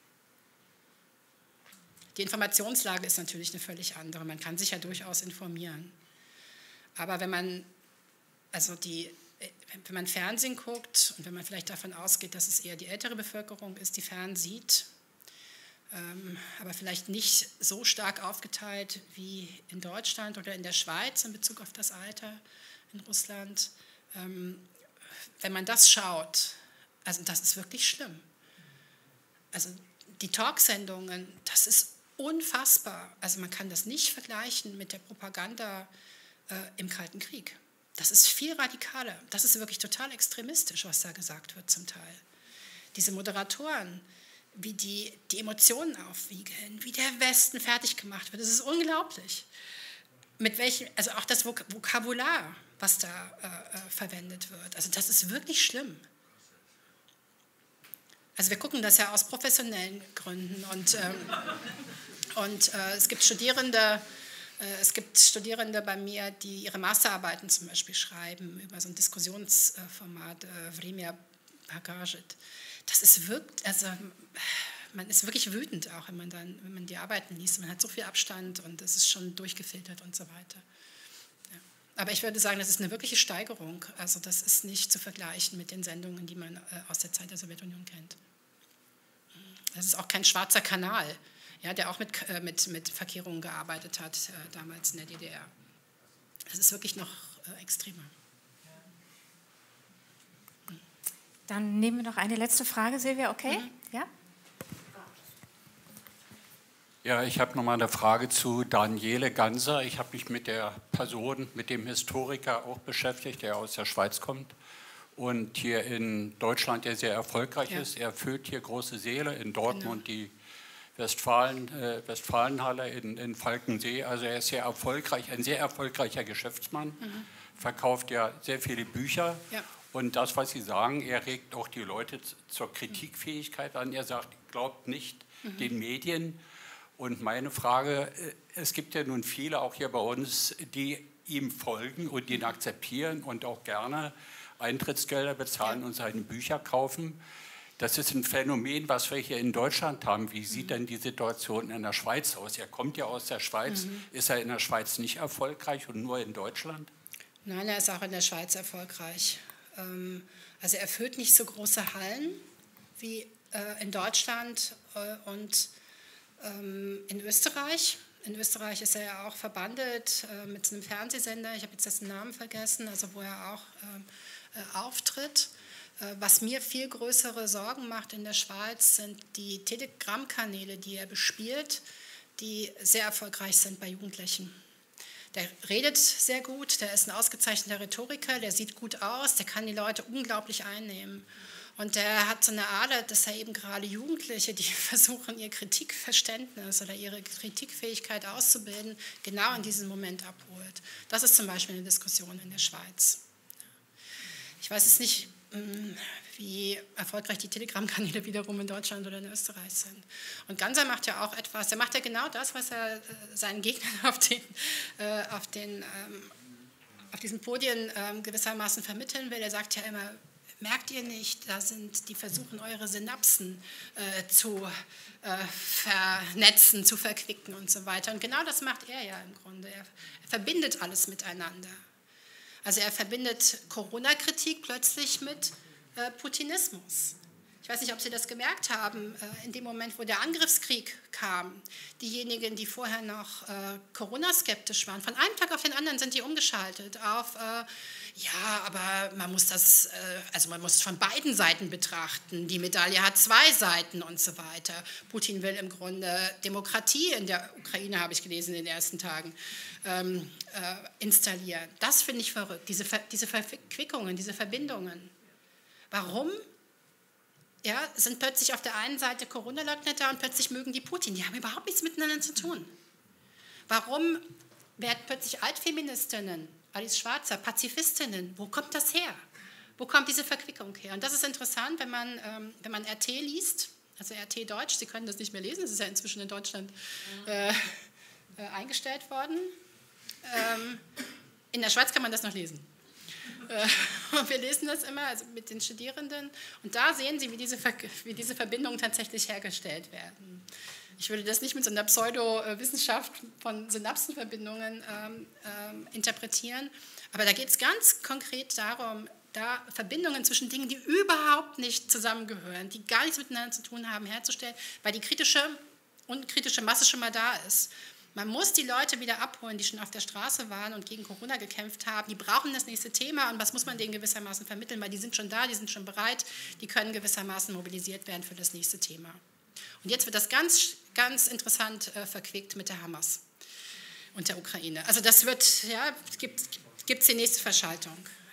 Die Informationslage ist natürlich eine völlig andere. Man kann sich ja durchaus informieren. Aber wenn man, also die, wenn man Fernsehen guckt und wenn man vielleicht davon ausgeht, dass es eher die ältere Bevölkerung ist, die fern sieht, Ähm, aber vielleicht nicht so stark aufgeteilt wie in Deutschland oder in der Schweiz in Bezug auf das Alter in Russland. Ähm, wenn man das schaut, also das ist wirklich schlimm. Also die Talksendungen, das ist unfassbar. Also man kann das nicht vergleichen mit der Propaganda äh, im Kalten Krieg. Das ist viel radikaler. Das ist wirklich total extremistisch, was da gesagt wird zum Teil. Diese Moderatoren, wie die, die Emotionen aufwiegen, wie der Westen fertig gemacht wird. Das ist unglaublich. Mit welchem, also auch das Vok- Vokabular, was da äh, verwendet wird. Also das ist wirklich schlimm. Also wir gucken das ja aus professionellen Gründen. Und, ähm, und äh, es gibt Studierende, äh, es gibt Studierende bei mir, die ihre Masterarbeiten zum Beispiel schreiben über so ein Diskussionsformat, äh, Vremya Pokazit. Das ist wirklich, also man ist wirklich wütend auch, wenn man dann, wenn man die Arbeiten liest. Man hat so viel Abstand und es ist schon durchgefiltert und so weiter. Ja. Aber ich würde sagen, das ist eine wirkliche Steigerung. Also das ist nicht zu vergleichen mit den Sendungen, die man äh, aus der Zeit der Sowjetunion kennt. Das ist auch kein schwarzer Kanal, ja, der auch mit, äh, mit, mit Verkehrungen gearbeitet hat, äh, damals in der D D R. Das ist wirklich noch äh, extremer. Dann nehmen wir noch eine letzte Frage, Silvia, okay? Mhm. Ja? Ja, ich habe noch mal eine Frage zu Daniele Ganser. Ich habe mich mit der Person, mit dem Historiker auch beschäftigt, der aus der Schweiz kommt und hier in Deutschland ja sehr erfolgreich ja. ist. Er füllt hier große Säle in Dortmund, genau. die Westfalen, äh, Westfalenhalle in, in Falkensee. Also er ist sehr erfolgreich, ein sehr erfolgreicher Geschäftsmann, mhm. verkauft ja sehr viele Bücher. Ja. Und das, was Sie sagen, er regt auch die Leute zur Kritikfähigkeit an. Er sagt, glaubt nicht mhm. den Medien. Und meine Frage, es gibt ja nun viele, auch hier bei uns, die ihm folgen und ihn akzeptieren und auch gerne Eintrittsgelder bezahlen ja. und seine Bücher kaufen. Das ist ein Phänomen, was wir hier in Deutschland haben. Wie sieht denn die Situation in der Schweiz aus? Er kommt ja aus der Schweiz. Mhm. Ist er in der Schweiz nicht erfolgreich und nur in Deutschland? Nein, er ist auch in der Schweiz erfolgreich. Also er füllt nicht so große Hallen wie in Deutschland und in Österreich. In Österreich ist er ja auch verbandelt mit einem Fernsehsender, ich habe jetzt dessen Namen vergessen, also wo er auch auftritt. Was mir viel größere Sorgen macht in der Schweiz, sind die Telegram-Kanäle, die er bespielt, die sehr erfolgreich sind bei Jugendlichen. Der redet sehr gut, der ist ein ausgezeichneter Rhetoriker, der sieht gut aus, der kann die Leute unglaublich einnehmen. Und der hat so eine Ader, dass er eben gerade Jugendliche, die versuchen, ihr Kritikverständnis oder ihre Kritikfähigkeit auszubilden, genau in diesem Moment abholt. Das ist zum Beispiel eine Diskussion in der Schweiz. Ich weiß es nicht, wie erfolgreich die Telegram-Kanäle wiederum in Deutschland oder in Österreich sind. Und Ganser macht ja auch etwas, der macht ja genau das, was er seinen Gegnern auf, den, auf, den, auf diesen Podien gewissermaßen vermitteln will. Er sagt ja immer, merkt ihr nicht, da sind die versuchen, eure Synapsen äh, zu äh, vernetzen, zu verquicken und so weiter. Und genau das macht er ja im Grunde. Er, er verbindet alles miteinander. Also er verbindet Corona-Kritik plötzlich mit äh, Putinismus. Ich weiß nicht, ob Sie das gemerkt haben, äh, in dem Moment, wo der Angriffskrieg kam, diejenigen, die vorher noch äh, Corona-skeptisch waren, von einem Tag auf den anderen sind die umgeschaltet auf, äh, ja, aber man muss das, äh, also man muss es von beiden Seiten betrachten, die Medaille hat zwei Seiten und so weiter. Putin will im Grunde Demokratie in der Ukraine, habe ich gelesen in den ersten Tagen, ähm, äh, installieren. Das finde ich verrückt, diese, Ver diese Verquickungen, diese Verbindungen. Warum? Ja, sind plötzlich auf der einen Seite Corona-Leugner da und plötzlich mögen die Putin. Die haben überhaupt nichts miteinander zu tun. Warum werden plötzlich Altfeministinnen, Alice Schwarzer, Pazifistinnen, wo kommt das her? Wo kommt diese Verquickung her? Und das ist interessant, wenn man, ähm, wenn man R T liest, also R T Deutsch, Sie können das nicht mehr lesen, das ist ja inzwischen in Deutschland äh, äh, eingestellt worden. Ähm, in der Schweiz kann man das noch lesen. Und wir lesen das immer also mit den Studierenden und da sehen Sie, wie diese, wie diese Verbindungen tatsächlich hergestellt werden. Ich würde das nicht mit so einer Pseudo-Wissenschaft von Synapsenverbindungen ähm, ähm, interpretieren, aber da geht es ganz konkret darum, da Verbindungen zwischen Dingen, die überhaupt nicht zusammengehören, die gar nichts miteinander zu tun haben, herzustellen, weil die kritische und kritische Masse schon mal da ist. Man muss die Leute wieder abholen, die schon auf der Straße waren und gegen Corona gekämpft haben. Die brauchen das nächste Thema und was muss man denen gewissermaßen vermitteln, weil die sind schon da, die sind schon bereit, die können gewissermaßen mobilisiert werden für das nächste Thema. Und jetzt wird das ganz, ganz interessant äh, verquickt mit der Hamas und der Ukraine. Also das wird, ja, gibt es die nächste Verschaltung.